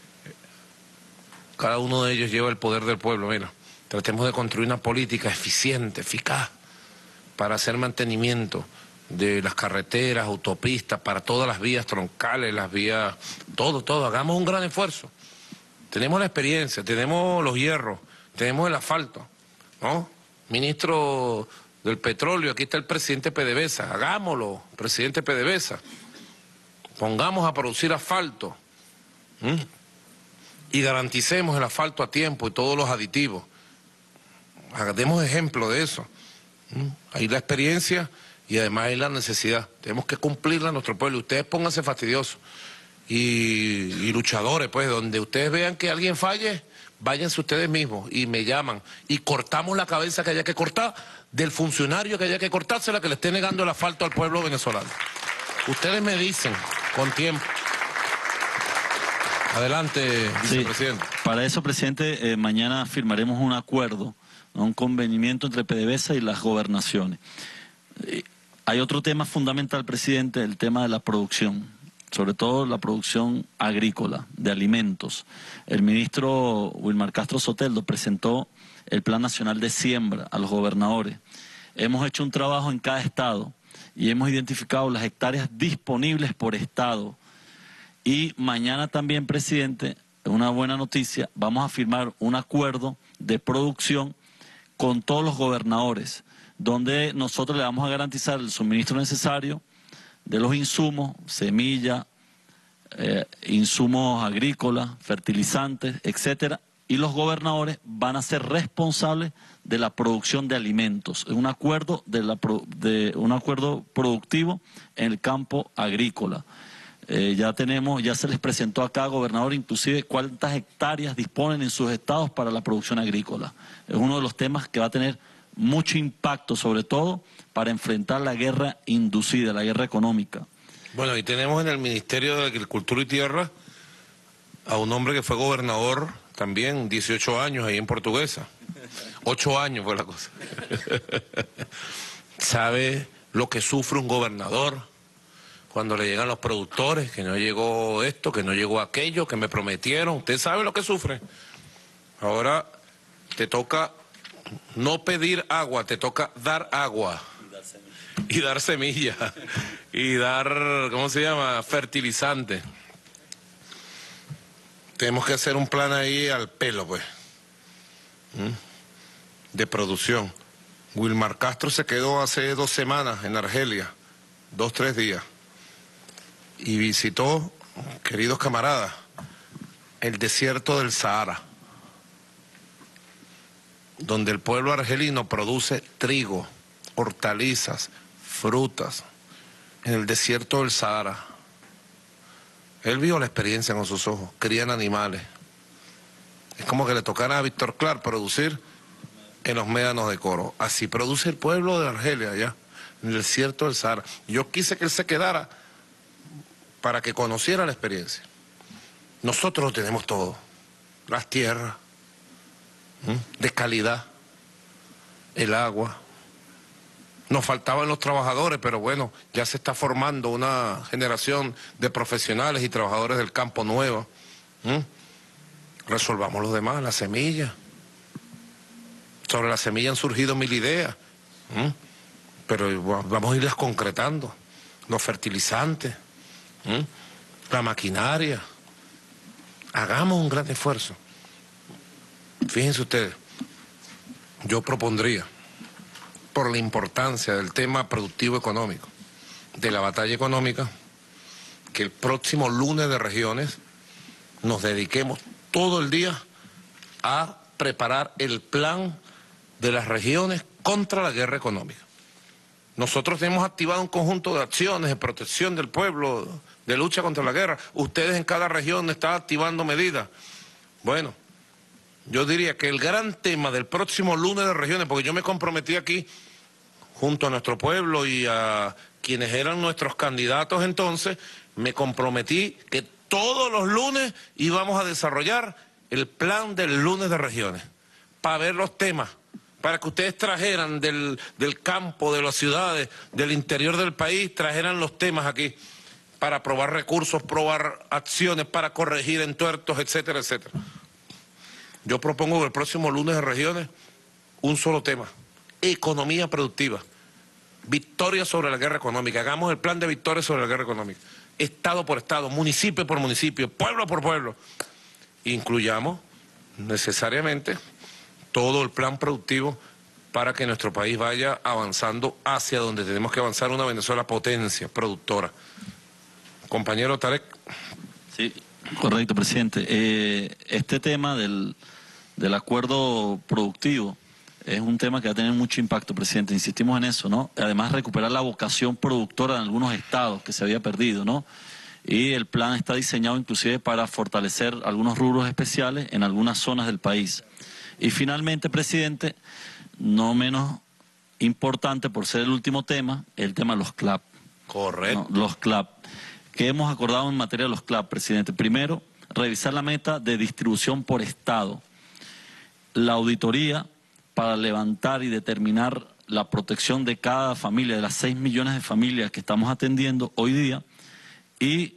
Cada uno de ellos lleva el poder del pueblo, mira. Tratemos de construir una política eficiente, eficaz, para hacer mantenimiento de las carreteras, autopistas, para todas las vías troncales, las vías, todo, todo. Hagamos un gran esfuerzo. Tenemos la experiencia, tenemos los hierros, tenemos el asfalto, ¿no? Ministro del Petróleo, aquí está el presidente PDVSA, hagámoslo, presidente PDVSA. Pongamos a producir asfalto, ¿m? Y garanticemos el asfalto a tiempo y todos los aditivos. Demos ejemplo de eso. ¿Mm? Hay la experiencia y además hay la necesidad. Tenemos que cumplirla a nuestro pueblo. Ustedes pónganse fastidiosos y, y luchadores, pues, donde ustedes vean que alguien falle, váyanse ustedes mismos y me llaman. Y cortamos la cabeza que haya que cortar del funcionario que haya que cortársela que le esté negando el asfalto al pueblo venezolano. Ustedes me dicen con tiempo. Adelante, vicepresidente. Sí, para eso, presidente, eh, mañana firmaremos un acuerdo, un convenimiento entre PDVSA y las gobernaciones. Eh, hay otro tema fundamental, presidente, el tema de la producción, sobre todo la producción agrícola, de alimentos. El ministro Wilmar Castro Soteldo presentó el Plan Nacional de Siembra a los gobernadores. Hemos hecho un trabajo en cada estado y hemos identificado las hectáreas disponibles por estado. Y mañana también, presidente, una buena noticia, vamos a firmar un acuerdo de producción con todos los gobernadores, donde nosotros le vamos a garantizar el suministro necesario de los insumos, semilla, eh, insumos agrícolas, fertilizantes, etcétera, y los gobernadores van a ser responsables de la producción de alimentos. Es un acuerdo de, la, de un acuerdo productivo en el campo agrícola. Eh, ya tenemos, ya se les presentó a cada gobernador inclusive cuántas hectáreas disponen en sus estados para la producción agrícola. Es uno de los temas que va a tener mucho impacto, sobre todo para enfrentar la guerra inducida, la guerra económica. Bueno, ahí tenemos en el Ministerio de Agricultura y Tierra a un hombre que fue gobernador también, dieciocho años ahí en Portuguesa. ocho años fue la cosa. ¿Sabe lo que sufre un gobernador cuando le llegan los productores? Que no llegó esto, que no llegó aquello, que me prometieron. Usted sabe lo que sufre. Ahora te toca no pedir agua, te toca dar agua. Y dar semilla. Y dar, ¿cómo se llama? Fertilizante. Tenemos que hacer un plan ahí al pelo, pues. ¿Mm? De producción. Wilmar Castro se quedó hace dos semanas en Argelia, dos, tres días, y visitó, queridos camaradas, el desierto del Sahara, donde el pueblo argelino produce trigo, hortalizas, frutas, en el desierto del Sahara. Él vio la experiencia con sus ojos, crían animales. Es como que le tocara a Víctor Clark producir en los médanos de Coro. Así produce el pueblo de Argelia allá, en el desierto del Sahara. Yo quise que él se quedara para que conociera la experiencia. Nosotros tenemos todo, las tierras, ¿m? de calidad, el agua. Nos faltaban los trabajadores, pero bueno, ya se está formando una generación de profesionales y trabajadores del campo nueva. ¿Mm? Resolvamos los demás, la semilla. Sobre la semilla han surgido mil ideas, ¿Mm? pero vamos a irlas concretando. Los fertilizantes, ¿Mm? la maquinaria. Hagamos un gran esfuerzo. Fíjense ustedes, yo propondría, por la importancia del tema productivo económico, de la batalla económica, que el próximo lunes de regiones nos dediquemos todo el día a preparar el plan de las regiones contra la guerra económica. Nosotros hemos activado un conjunto de acciones de protección del pueblo, de lucha contra la guerra. Ustedes en cada región están activando medidas. Bueno, yo diría que el gran tema del próximo lunes de regiones, porque yo me comprometí aquí, junto a nuestro pueblo y a quienes eran nuestros candidatos entonces, me comprometí que todos los lunes íbamos a desarrollar el plan del lunes de regiones, para ver los temas, para que ustedes trajeran del, del campo, de las ciudades, del interior del país, trajeran los temas aquí, para aprobar recursos, probar acciones, para corregir entuertos, etcétera, etcétera. Yo propongo que el próximo lunes de regiones, un solo tema: economía productiva, victoria sobre la guerra económica. Hagamos el plan de victoria sobre la guerra económica, estado por estado, municipio por municipio, pueblo por pueblo. Incluyamos necesariamente todo el plan productivo para que nuestro país vaya avanzando hacia donde tenemos que avanzar, una Venezuela potencia, productora. Compañero Tarek. Sí, correcto, presidente. Eh, este tema del, del acuerdo productivo es un tema que va a tener mucho impacto, presidente. Insistimos en eso, ¿no? Además, recuperar la vocación productora en algunos estados que se había perdido, ¿no? Y el plan está diseñado inclusive para fortalecer algunos rubros especiales en algunas zonas del país. Y finalmente, presidente, no menos importante por ser el último tema, el tema de los C L A P. Correcto. ¿No? Los C L A P. ¿Qué hemos acordado en materia de los C L A P, presidente? Primero, revisar la meta de distribución por estado. La auditoría para levantar y determinar la protección de cada familia, de las seis millones de familias que estamos atendiendo hoy día, y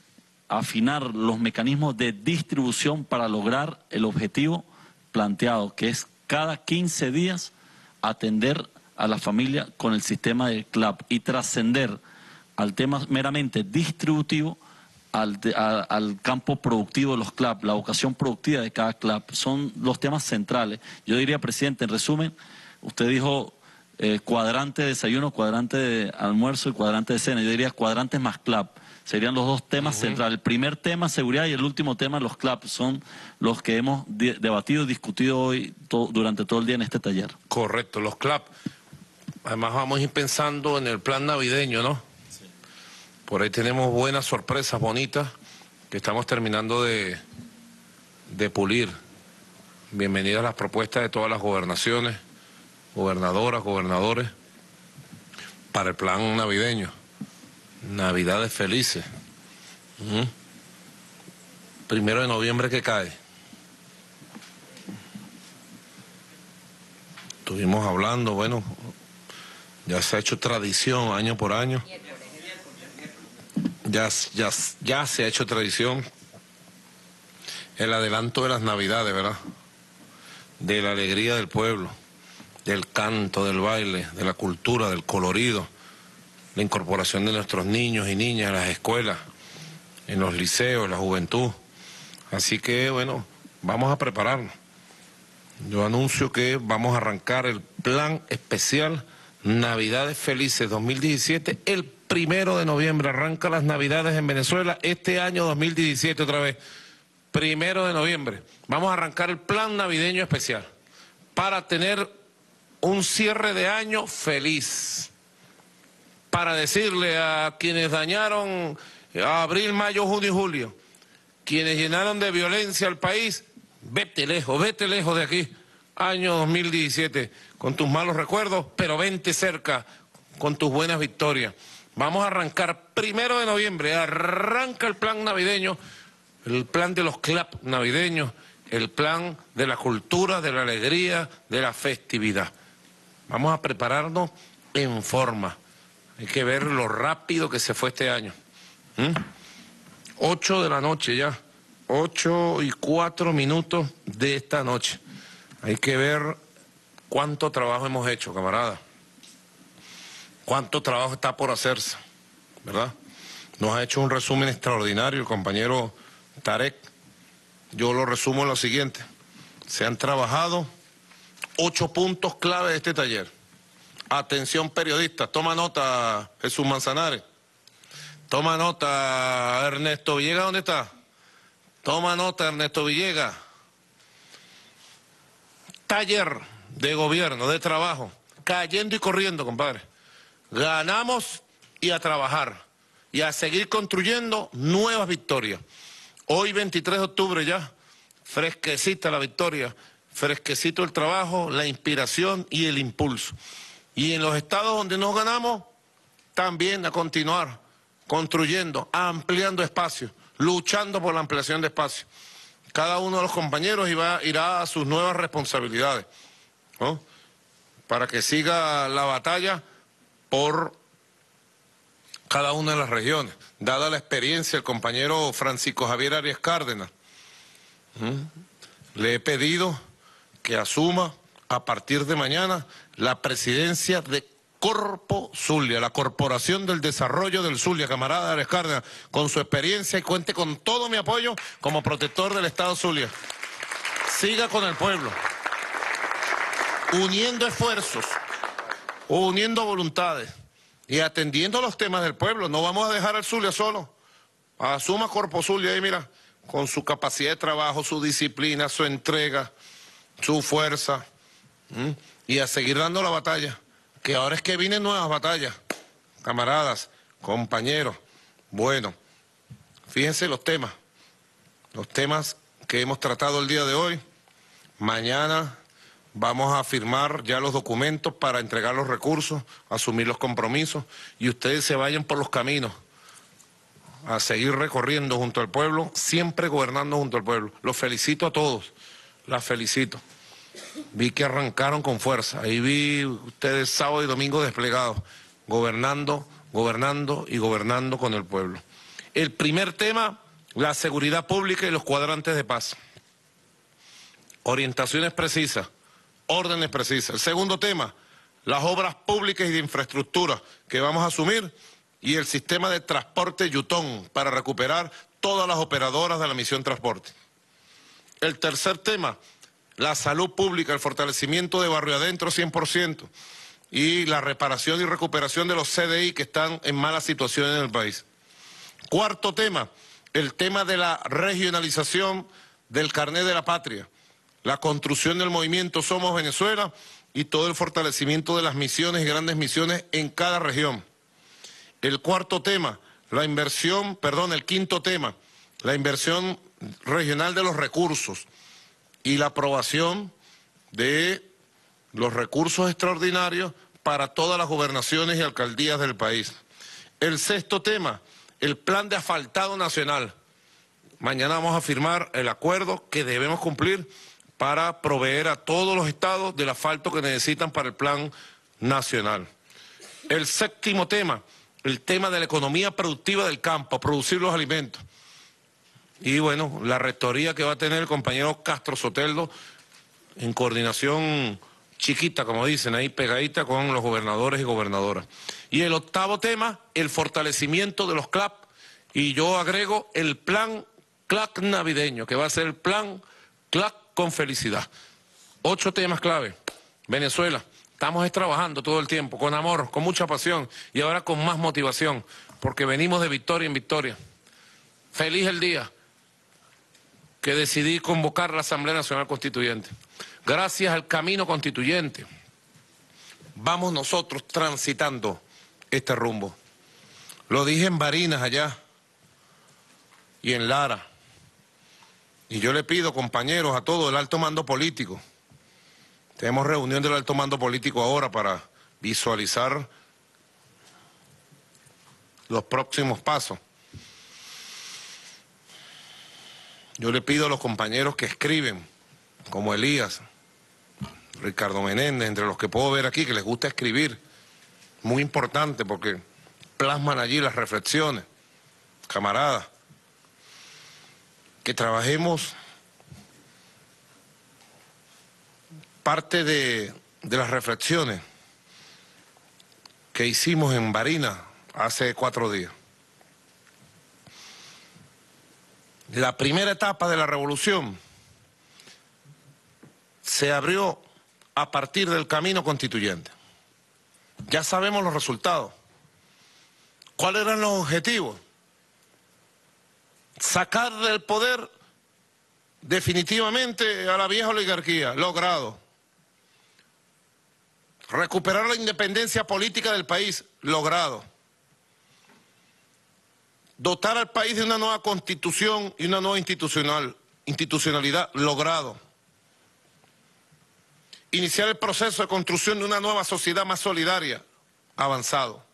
afinar los mecanismos de distribución para lograr el objetivo planteado, que es cada quince días atender a la familia con el sistema de C L A P y trascender al tema meramente distributivo, al, a, al campo productivo de los C L A P, la vocación productiva de cada C L A P. Son los temas centrales. Yo diría, presidente, en resumen, usted dijo eh, cuadrante de desayuno, cuadrante de almuerzo y cuadrante de cena. Yo diría cuadrantes más C L A P. Serían los dos temas uh-huh. centrales. El primer tema, seguridad, y el último tema, los C L A P. Son los que hemos de debatido y discutido hoy to durante todo el día en este taller. Correcto, los C L A P. Además vamos a ir pensando en el plan navideño, ¿no? Sí. Por ahí tenemos buenas sorpresas bonitas que estamos terminando de, de pulir. Bienvenidas las propuestas de todas las gobernaciones, gobernadoras, gobernadores, para el plan navideño. Navidades felices. ¿Mm? Primero de noviembre que cae. Estuvimos hablando, bueno, ya se ha hecho tradición año por año. Ya, ya, ya se ha hecho tradición el adelanto de las Navidades, ¿verdad? De la alegría del pueblo, del canto, del baile, de la cultura, del colorido, la incorporación de nuestros niños y niñas en las escuelas, en los liceos, la juventud. Así que, bueno, vamos a prepararnos. Yo anuncio que vamos a arrancar el plan especial Navidades Felices dos mil diecisiete. El primero de noviembre arranca las Navidades en Venezuela, este año dos mil diecisiete otra vez. Primero de noviembre. Vamos a arrancar el plan navideño especial para tener un cierre de año feliz. Para decirle a quienes dañaron a abril, mayo, junio y julio, quienes llenaron de violencia al país, vete lejos, vete lejos de aquí, año dos mil diecisiete, con tus malos recuerdos, pero vente cerca con tus buenas victorias. Vamos a arrancar primero de noviembre, arranca el plan navideño, el plan de los clubs navideños, el plan de la cultura, de la alegría, de la festividad. Vamos a prepararnos en forma. Hay que ver lo rápido que se fue este año. ¿Mm? Ocho de la noche ya. Ocho y cuatro minutos de esta noche. Hay que ver cuánto trabajo hemos hecho, camarada. Cuánto trabajo está por hacerse, ¿verdad? Nos ha hecho un resumen extraordinario el compañero Tarek. Yo lo resumo en lo siguiente. Se han trabajado ocho puntos clave de este taller. Atención periodistas, toma nota Jesús Manzanares. Toma nota Ernesto Villegas, ¿dónde está? Toma nota Ernesto Villegas. Taller de gobierno, de trabajo, cayendo y corriendo, compadre. Ganamos y a trabajar y a seguir construyendo nuevas victorias. Hoy veintitrés de octubre ya, fresquecita la victoria, fresquecito el trabajo, la inspiración y el impulso. Y en los estados donde nos ganamos, también a continuar construyendo, ampliando espacios, luchando por la ampliación de espacios. Cada uno de los compañeros iba, irá a sus nuevas responsabilidades, ¿no? Para que siga la batalla por cada una de las regiones. Dada la experiencia del compañero Francisco Javier Arias Cárdenas, ¿Mm? le he pedido que asuma a partir de mañana la presidencia de Corpo Zulia, la Corporación del Desarrollo del Zulia, camarada Arias Cárdenas, con su experiencia y cuente con todo mi apoyo como protector del Estado Zulia. Siga con el pueblo, uniendo esfuerzos, uniendo voluntades y atendiendo los temas del pueblo. No vamos a dejar al Zulia solo. Asuma Corpo Zulia ahí, mira, con su capacidad de trabajo, su disciplina, su entrega, su fuerza, ¿m? y a seguir dando la batalla. Que ahora es que vienen nuevas batallas, camaradas, compañeros. Bueno, fíjense los temas, los temas que hemos tratado el día de hoy. Mañana vamos a firmar ya los documentos para entregar los recursos, asumir los compromisos, y ustedes se vayan por los caminos a seguir recorriendo junto al pueblo, siempre gobernando junto al pueblo. Los felicito a todos, las felicito. Vi que arrancaron con fuerza, ahí vi ustedes sábado y domingo desplegados, gobernando, gobernando y gobernando con el pueblo. El primer tema, la seguridad pública y los cuadrantes de paz. Orientaciones precisas, órdenes precisas. El segundo tema, las obras públicas y de infraestructura que vamos a asumir y el sistema de transporte Yutón para recuperar todas las operadoras de la misión transporte. El tercer tema, la salud pública, el fortalecimiento de Barrio Adentro cien por ciento y la reparación y recuperación de los C D I que están en malas situaciones en el país. Cuarto tema, el tema de la regionalización del carnet de la patria, la construcción del movimiento Somos Venezuela y todo el fortalecimiento de las misiones y grandes misiones en cada región. El cuarto tema, la inversión, perdón, el quinto tema, la inversión regional de los recursos y la aprobación de los recursos extraordinarios para todas las gobernaciones y alcaldías del país. El sexto tema, el plan de asfaltado nacional. Mañana vamos a firmar el acuerdo que debemos cumplir para proveer a todos los estados del asfalto que necesitan para el plan nacional. El séptimo tema, el tema de la economía productiva del campo, producir los alimentos. Y bueno, la rectoría que va a tener el compañero Castro Soteldo en coordinación chiquita, como dicen, ahí pegadita con los gobernadores y gobernadoras. Y el octavo tema, el fortalecimiento de los C L A P. Y yo agrego el plan C L A C navideño, que va a ser el plan C L A C con felicidad. Ocho temas clave. Venezuela, estamos trabajando todo el tiempo, con amor, con mucha pasión y ahora con más motivación, porque venimos de victoria en victoria. Feliz el día que decidí convocar la Asamblea Nacional Constituyente. Gracias al camino constituyente, vamos nosotros transitando este rumbo. Lo dije en Barinas allá y en Lara. Y yo le pido, compañeros, a todo el alto mando político, tenemos reunión del alto mando político ahora para visualizar los próximos pasos. Yo le pido a los compañeros que escriben, como Elías, Ricardo Menéndez, entre los que puedo ver aquí, que les gusta escribir, muy importante porque plasman allí las reflexiones, camaradas, que trabajemos parte de, de las reflexiones que hicimos en Barinas hace cuatro días. La primera etapa de la revolución se abrió a partir del camino constituyente. Ya sabemos los resultados. ¿Cuáles eran los objetivos? Sacar del poder definitivamente a la vieja oligarquía, logrado. Recuperar la independencia política del país, logrado. Dotar al país de una nueva constitución y una nueva institucional, institucionalidad, logrado. Iniciar el proceso de construcción de una nueva sociedad más solidaria, avanzado.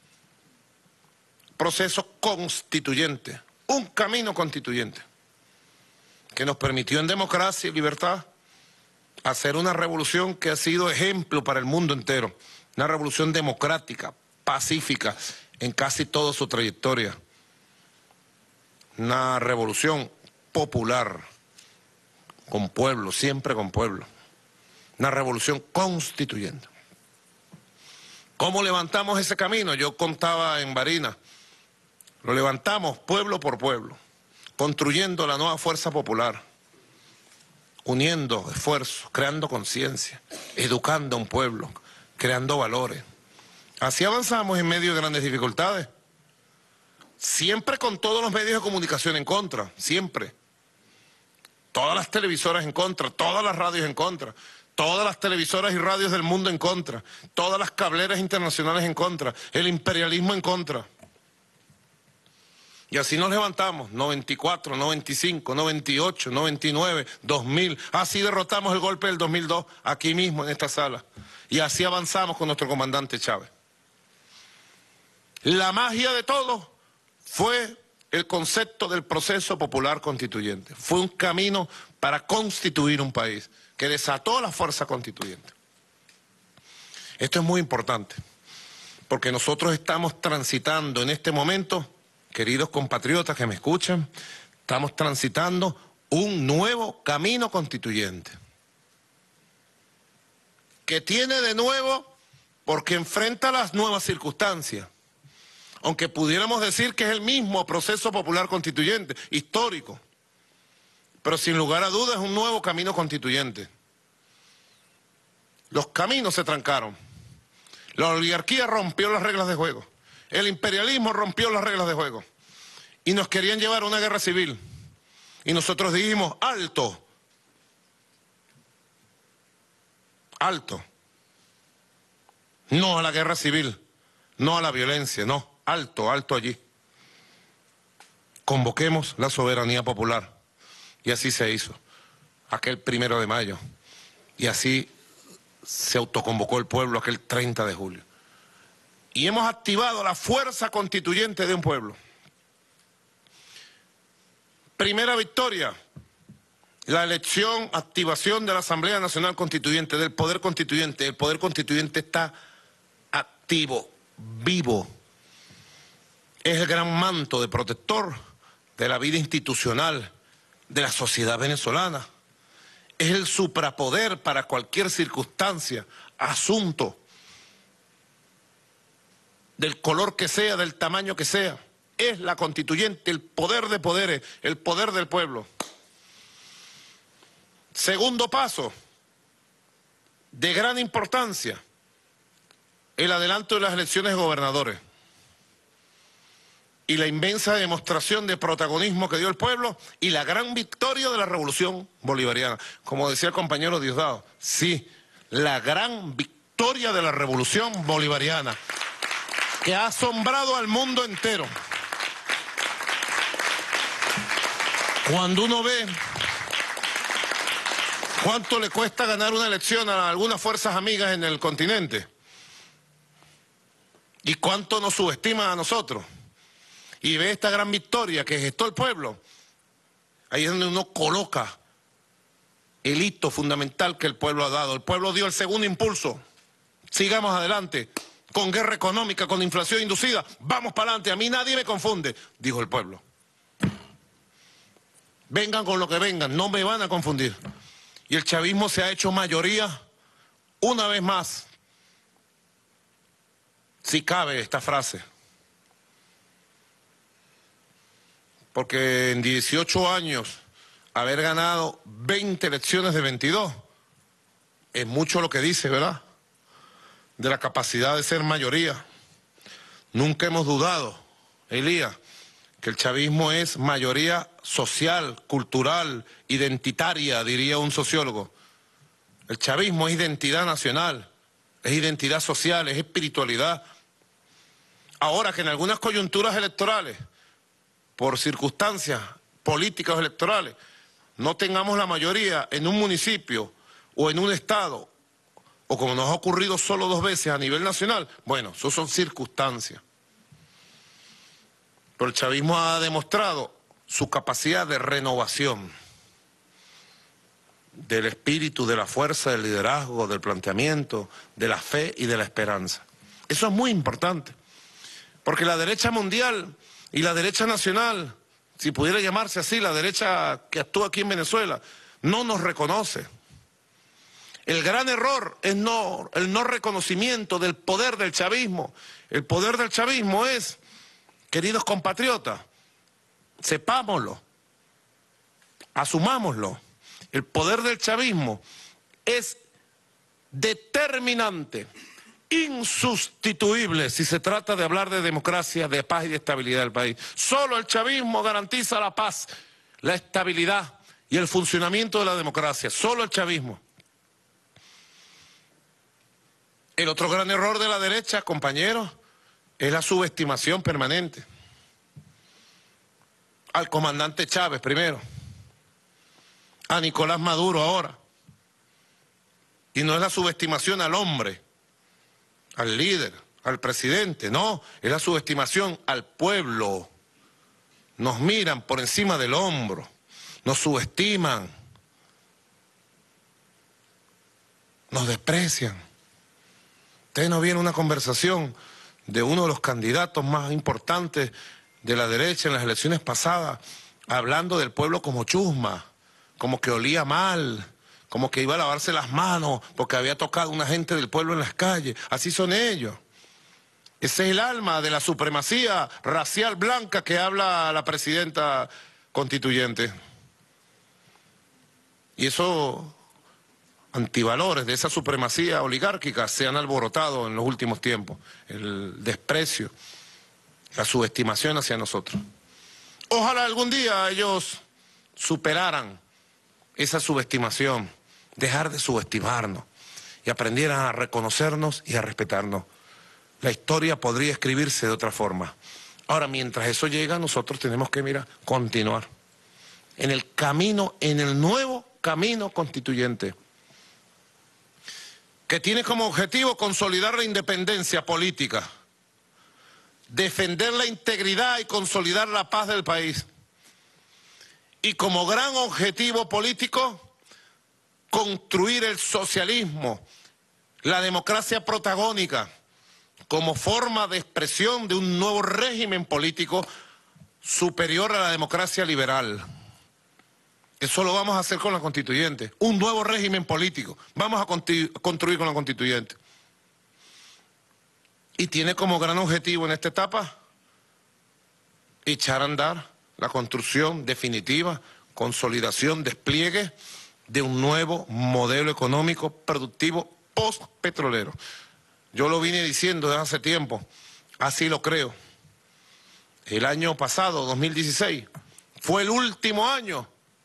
Proceso constituyente, un camino constituyente, que nos permitió en democracia y libertad hacer una revolución que ha sido ejemplo para el mundo entero. Una revolución democrática, pacífica, en casi toda su trayectoria. Una revolución popular, con pueblo, siempre con pueblo. Una revolución constituyente. ¿Cómo levantamos ese camino? Yo contaba en Barinas. Lo levantamos pueblo por pueblo, construyendo la nueva fuerza popular, uniendo esfuerzos, creando conciencia, educando a un pueblo, creando valores. Así avanzamos en medio de grandes dificultades. Siempre con todos los medios de comunicación en contra, siempre. Todas las televisoras en contra, todas las radios en contra, todas las televisoras y radios del mundo en contra, todas las cableras internacionales en contra, el imperialismo en contra. Y así nos levantamos, noventa y cuatro, noventa y cinco, noventa y ocho, noventa y nueve, dos mil. Así derrotamos el golpe del dos mil dos, aquí mismo en esta sala. Y así avanzamos con nuestro comandante Chávez. La magia de todo fue el concepto del proceso popular constituyente. Fue un camino para constituir un país que desató la fuerza constituyente. Esto es muy importante, porque nosotros estamos transitando en este momento, queridos compatriotas que me escuchan, estamos transitando un nuevo camino constituyente. Que tiene de nuevo, porque enfrenta las nuevas circunstancias. Aunque pudiéramos decir que es el mismo proceso popular constituyente, histórico, pero sin lugar a dudas es un nuevo camino constituyente. Los caminos se trancaron, la oligarquía rompió las reglas de juego, el imperialismo rompió las reglas de juego y nos querían llevar a una guerra civil y nosotros dijimos alto, alto, no a la guerra civil, no a la violencia, no. Alto, alto allí. Convoquemos la soberanía popular. Y así se hizo, aquel primero de mayo. Y así se autoconvocó el pueblo aquel treinta de julio. y hemos activado la fuerza constituyente de un pueblo. Primera victoria, la elección, activación de la Asamblea Nacional Constituyente, del Poder Constituyente. El Poder Constituyente está activo, vivo. Es el gran manto de protector de la vida institucional de la sociedad venezolana. Es el suprapoder para cualquier circunstancia, asunto, del color que sea, del tamaño que sea. Es la constituyente, el poder de poderes, el poder del pueblo. Segundo paso, de gran importancia, el adelanto de las elecciones de gobernadores y la inmensa demostración de protagonismo que dio el pueblo y la gran victoria de la revolución bolivariana. Como decía el compañero Diosdado, sí, la gran victoria de la revolución bolivariana, que ha asombrado al mundo entero. Cuando uno ve cuánto le cuesta ganar una elección a algunas fuerzas amigas en el continente y cuánto nos subestima a nosotros, y ve esta gran victoria que gestó el pueblo, ahí es donde uno coloca el hito fundamental que el pueblo ha dado. El pueblo dio el segundo impulso. Sigamos adelante, con guerra económica, con inflación inducida, vamos para adelante, a mí nadie me confunde, dijo el pueblo. Vengan con lo que vengan, no me van a confundir. Y el chavismo se ha hecho mayoría una vez más. Si cabe esta frase. Porque en dieciocho años, haber ganado veinte elecciones de veintidós, es mucho lo que dice, ¿verdad? De la capacidad de ser mayoría. Nunca hemos dudado, Elías, que el chavismo es mayoría social, cultural, identitaria, diría un sociólogo. El chavismo es identidad nacional, es identidad social, es espiritualidad. Ahora que en algunas coyunturas electorales, por circunstancias políticas o electorales, no tengamos la mayoría en un municipio o en un estado, o como nos ha ocurrido solo dos veces a nivel nacional, bueno, eso son circunstancias. Pero el chavismo ha demostrado su capacidad de renovación del espíritu, de la fuerza, del liderazgo, del planteamiento, de la fe y de la esperanza. Eso es muy importante, porque la derecha mundial y la derecha nacional, si pudiera llamarse así, la derecha que actúa aquí en Venezuela, no nos reconoce. El gran error es no, el no reconocimiento del poder del chavismo. El poder del chavismo es, queridos compatriotas, sepámoslo, asumámoslo. El poder del chavismo es determinante, insustituible si se trata de hablar de democracia, de paz y de estabilidad del país. Solo el chavismo garantiza la paz, la estabilidad y el funcionamiento de la democracia. Solo el chavismo. El otro gran error de la derecha, compañeros, es la subestimación permanente. Al comandante Chávez primero, a Nicolás Maduro ahora. Y no es la subestimación al hombre, al líder, al presidente, no, es la subestimación al pueblo. Nos miran por encima del hombro, nos subestiman, nos desprecian. Ustedes no vieron una conversación de uno de los candidatos más importantes de la derecha en las elecciones pasadas, hablando del pueblo como chusma, como que olía mal, como que iba a lavarse las manos porque había tocado a una gente del pueblo en las calles. Así son ellos. Ese es el alma de la supremacía racial blanca que habla la presidenta constituyente. Y esos antivalores de esa supremacía oligárquica se han alborotado en los últimos tiempos. El desprecio, la subestimación hacia nosotros. Ojalá algún día ellos superaran esa subestimación, dejar de subestimarnos y aprendieran a reconocernos y a respetarnos. La historia podría escribirse de otra forma. Ahora, mientras eso llega, nosotros tenemos que, mira, continuar en el camino, en el nuevo camino constituyente, que tiene como objetivo consolidar la independencia política defender la integridad y consolidar la paz del país. Y como gran objetivo político, construir el socialismo, la democracia protagónica, como forma de expresión de un nuevo régimen político superior a la democracia liberal. Eso lo vamos a hacer con la constituyente, un nuevo régimen político. Vamos a construir con la constituyente. Y tiene como gran objetivo en esta etapa echar a andar la construcción definitiva, consolidación, despliegue de un nuevo modelo económico productivo post-petrolero. Yo lo vine diciendo desde hace tiempo, así lo creo. El año pasado, dos mil dieciséis, fue el último año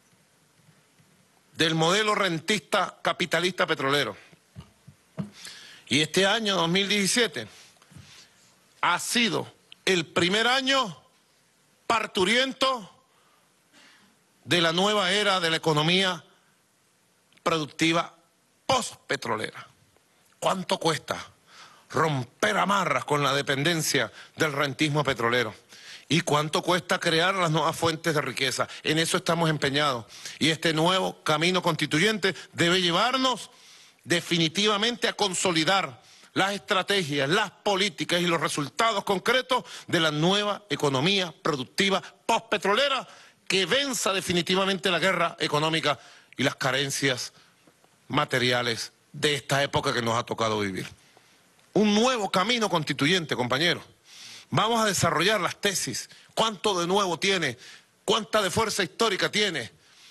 del modelo rentista capitalista petrolero. Y este año, dos mil diecisiete, ha sido el primer año parturiento de la nueva era de la economía productiva post-petrolera. ¿Cuánto cuesta romper amarras con la dependencia del rentismo petrolero? ¿Y cuánto cuesta crear las nuevas fuentes de riqueza? En eso estamos empeñados. Y este nuevo camino constituyente debe llevarnos definitivamente a consolidar las estrategias, las políticas y los resultados concretos de la nueva economía productiva postpetrolera que venza definitivamente la guerra económica y las carencias materiales de esta época que nos ha tocado vivir. Un nuevo camino constituyente, compañeros. Vamos a desarrollar las tesis. ¿Cuánto de nuevo tiene? ¿Cuánta de fuerza histórica tiene?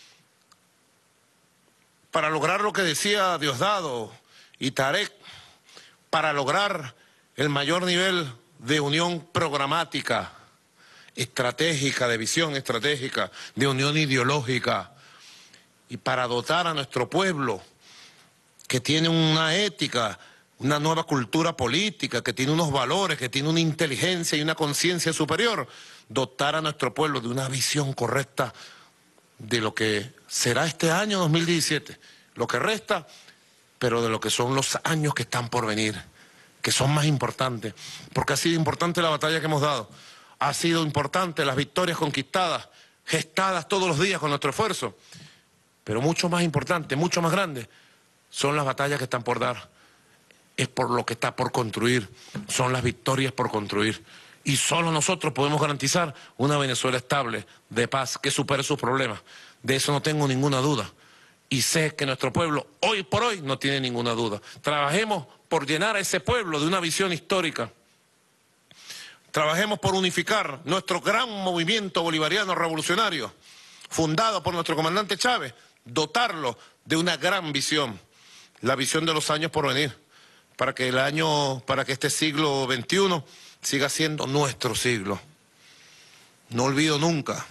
Para lograr lo que decía Diosdado y Tarek, para lograr el mayor nivel de unión programática, estratégica, de visión estratégica, de unión ideológica, y para dotar a nuestro pueblo, que tiene una ética, una nueva cultura política, que tiene unos valores, que tiene una inteligencia y una conciencia superior, dotar a nuestro pueblo de una visión correcta de lo que será este año dos mil diecisiete, lo que resta, pero de lo que son los años que están por venir, que son más importantes, porque ha sido importante la batalla que hemos dado, ha sido importante las victorias conquistadas, gestadas todos los días con nuestro esfuerzo, pero mucho más importante, mucho más grande, son las batallas que están por dar, es por lo que está por construir, son las victorias por construir. Y solo nosotros podemos garantizar una Venezuela estable, de paz, que supere sus problemas. De eso no tengo ninguna duda. Y sé que nuestro pueblo, hoy por hoy, no tiene ninguna duda. Trabajemos por llenar a ese pueblo de una visión histórica. Trabajemos por unificar nuestro gran movimiento bolivariano revolucionario, fundado por nuestro comandante Chávez, dotarlo de una gran visión, la visión de los años por venir, para que el año, para que este siglo veintiuno siga siendo nuestro siglo. No olvido nunca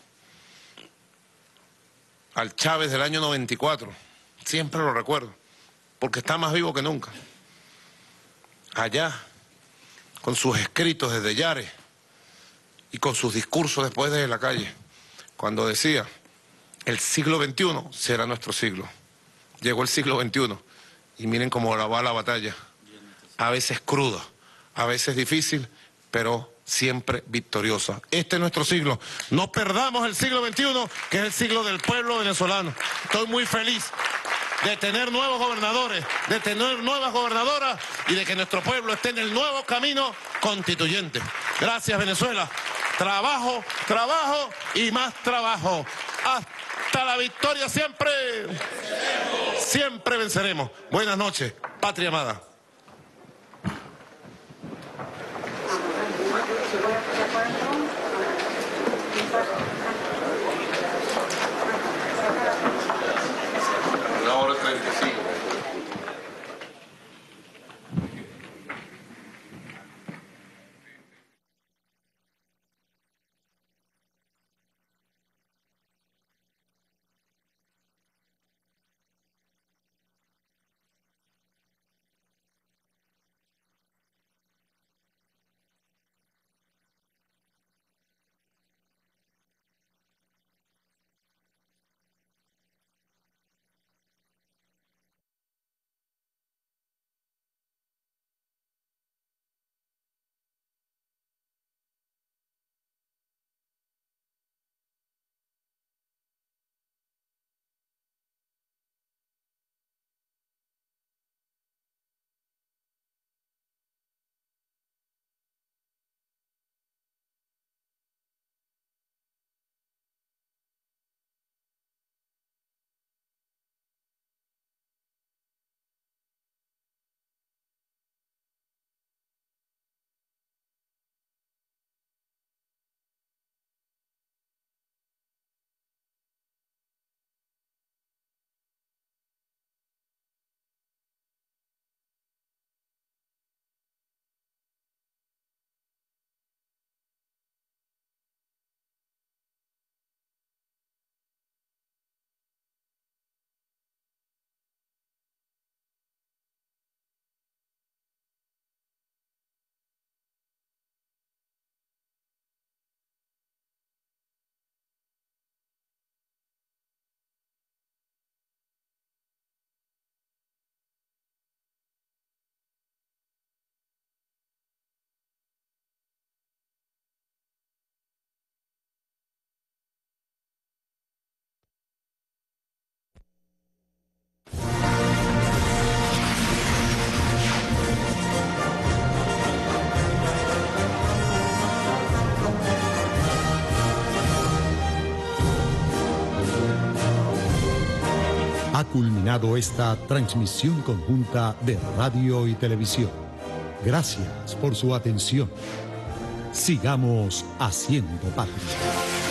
al Chávez del año noventa y cuatro, siempre lo recuerdo, porque está más vivo que nunca. Allá, con sus escritos desde Yare y con sus discursos después desde la calle, cuando decía, el siglo veintiuno será nuestro siglo. Llegó el siglo veintiuno y miren cómo va la batalla, a veces cruda, a veces difícil, pero siempre victoriosa. Este es nuestro siglo. No perdamos el siglo veintiuno, que es el siglo del pueblo venezolano. Estoy muy feliz de tener nuevos gobernadores, de tener nuevas gobernadoras y de que nuestro pueblo esté en el nuevo camino constituyente. Gracias, Venezuela. Trabajo, trabajo y más trabajo. Hasta la victoria siempre. Siempre venceremos. Buenas noches, patria amada. Una hora treinta y cinco. Ha culminado esta transmisión conjunta de radio y televisión. Gracias por su atención. Sigamos haciendo patria.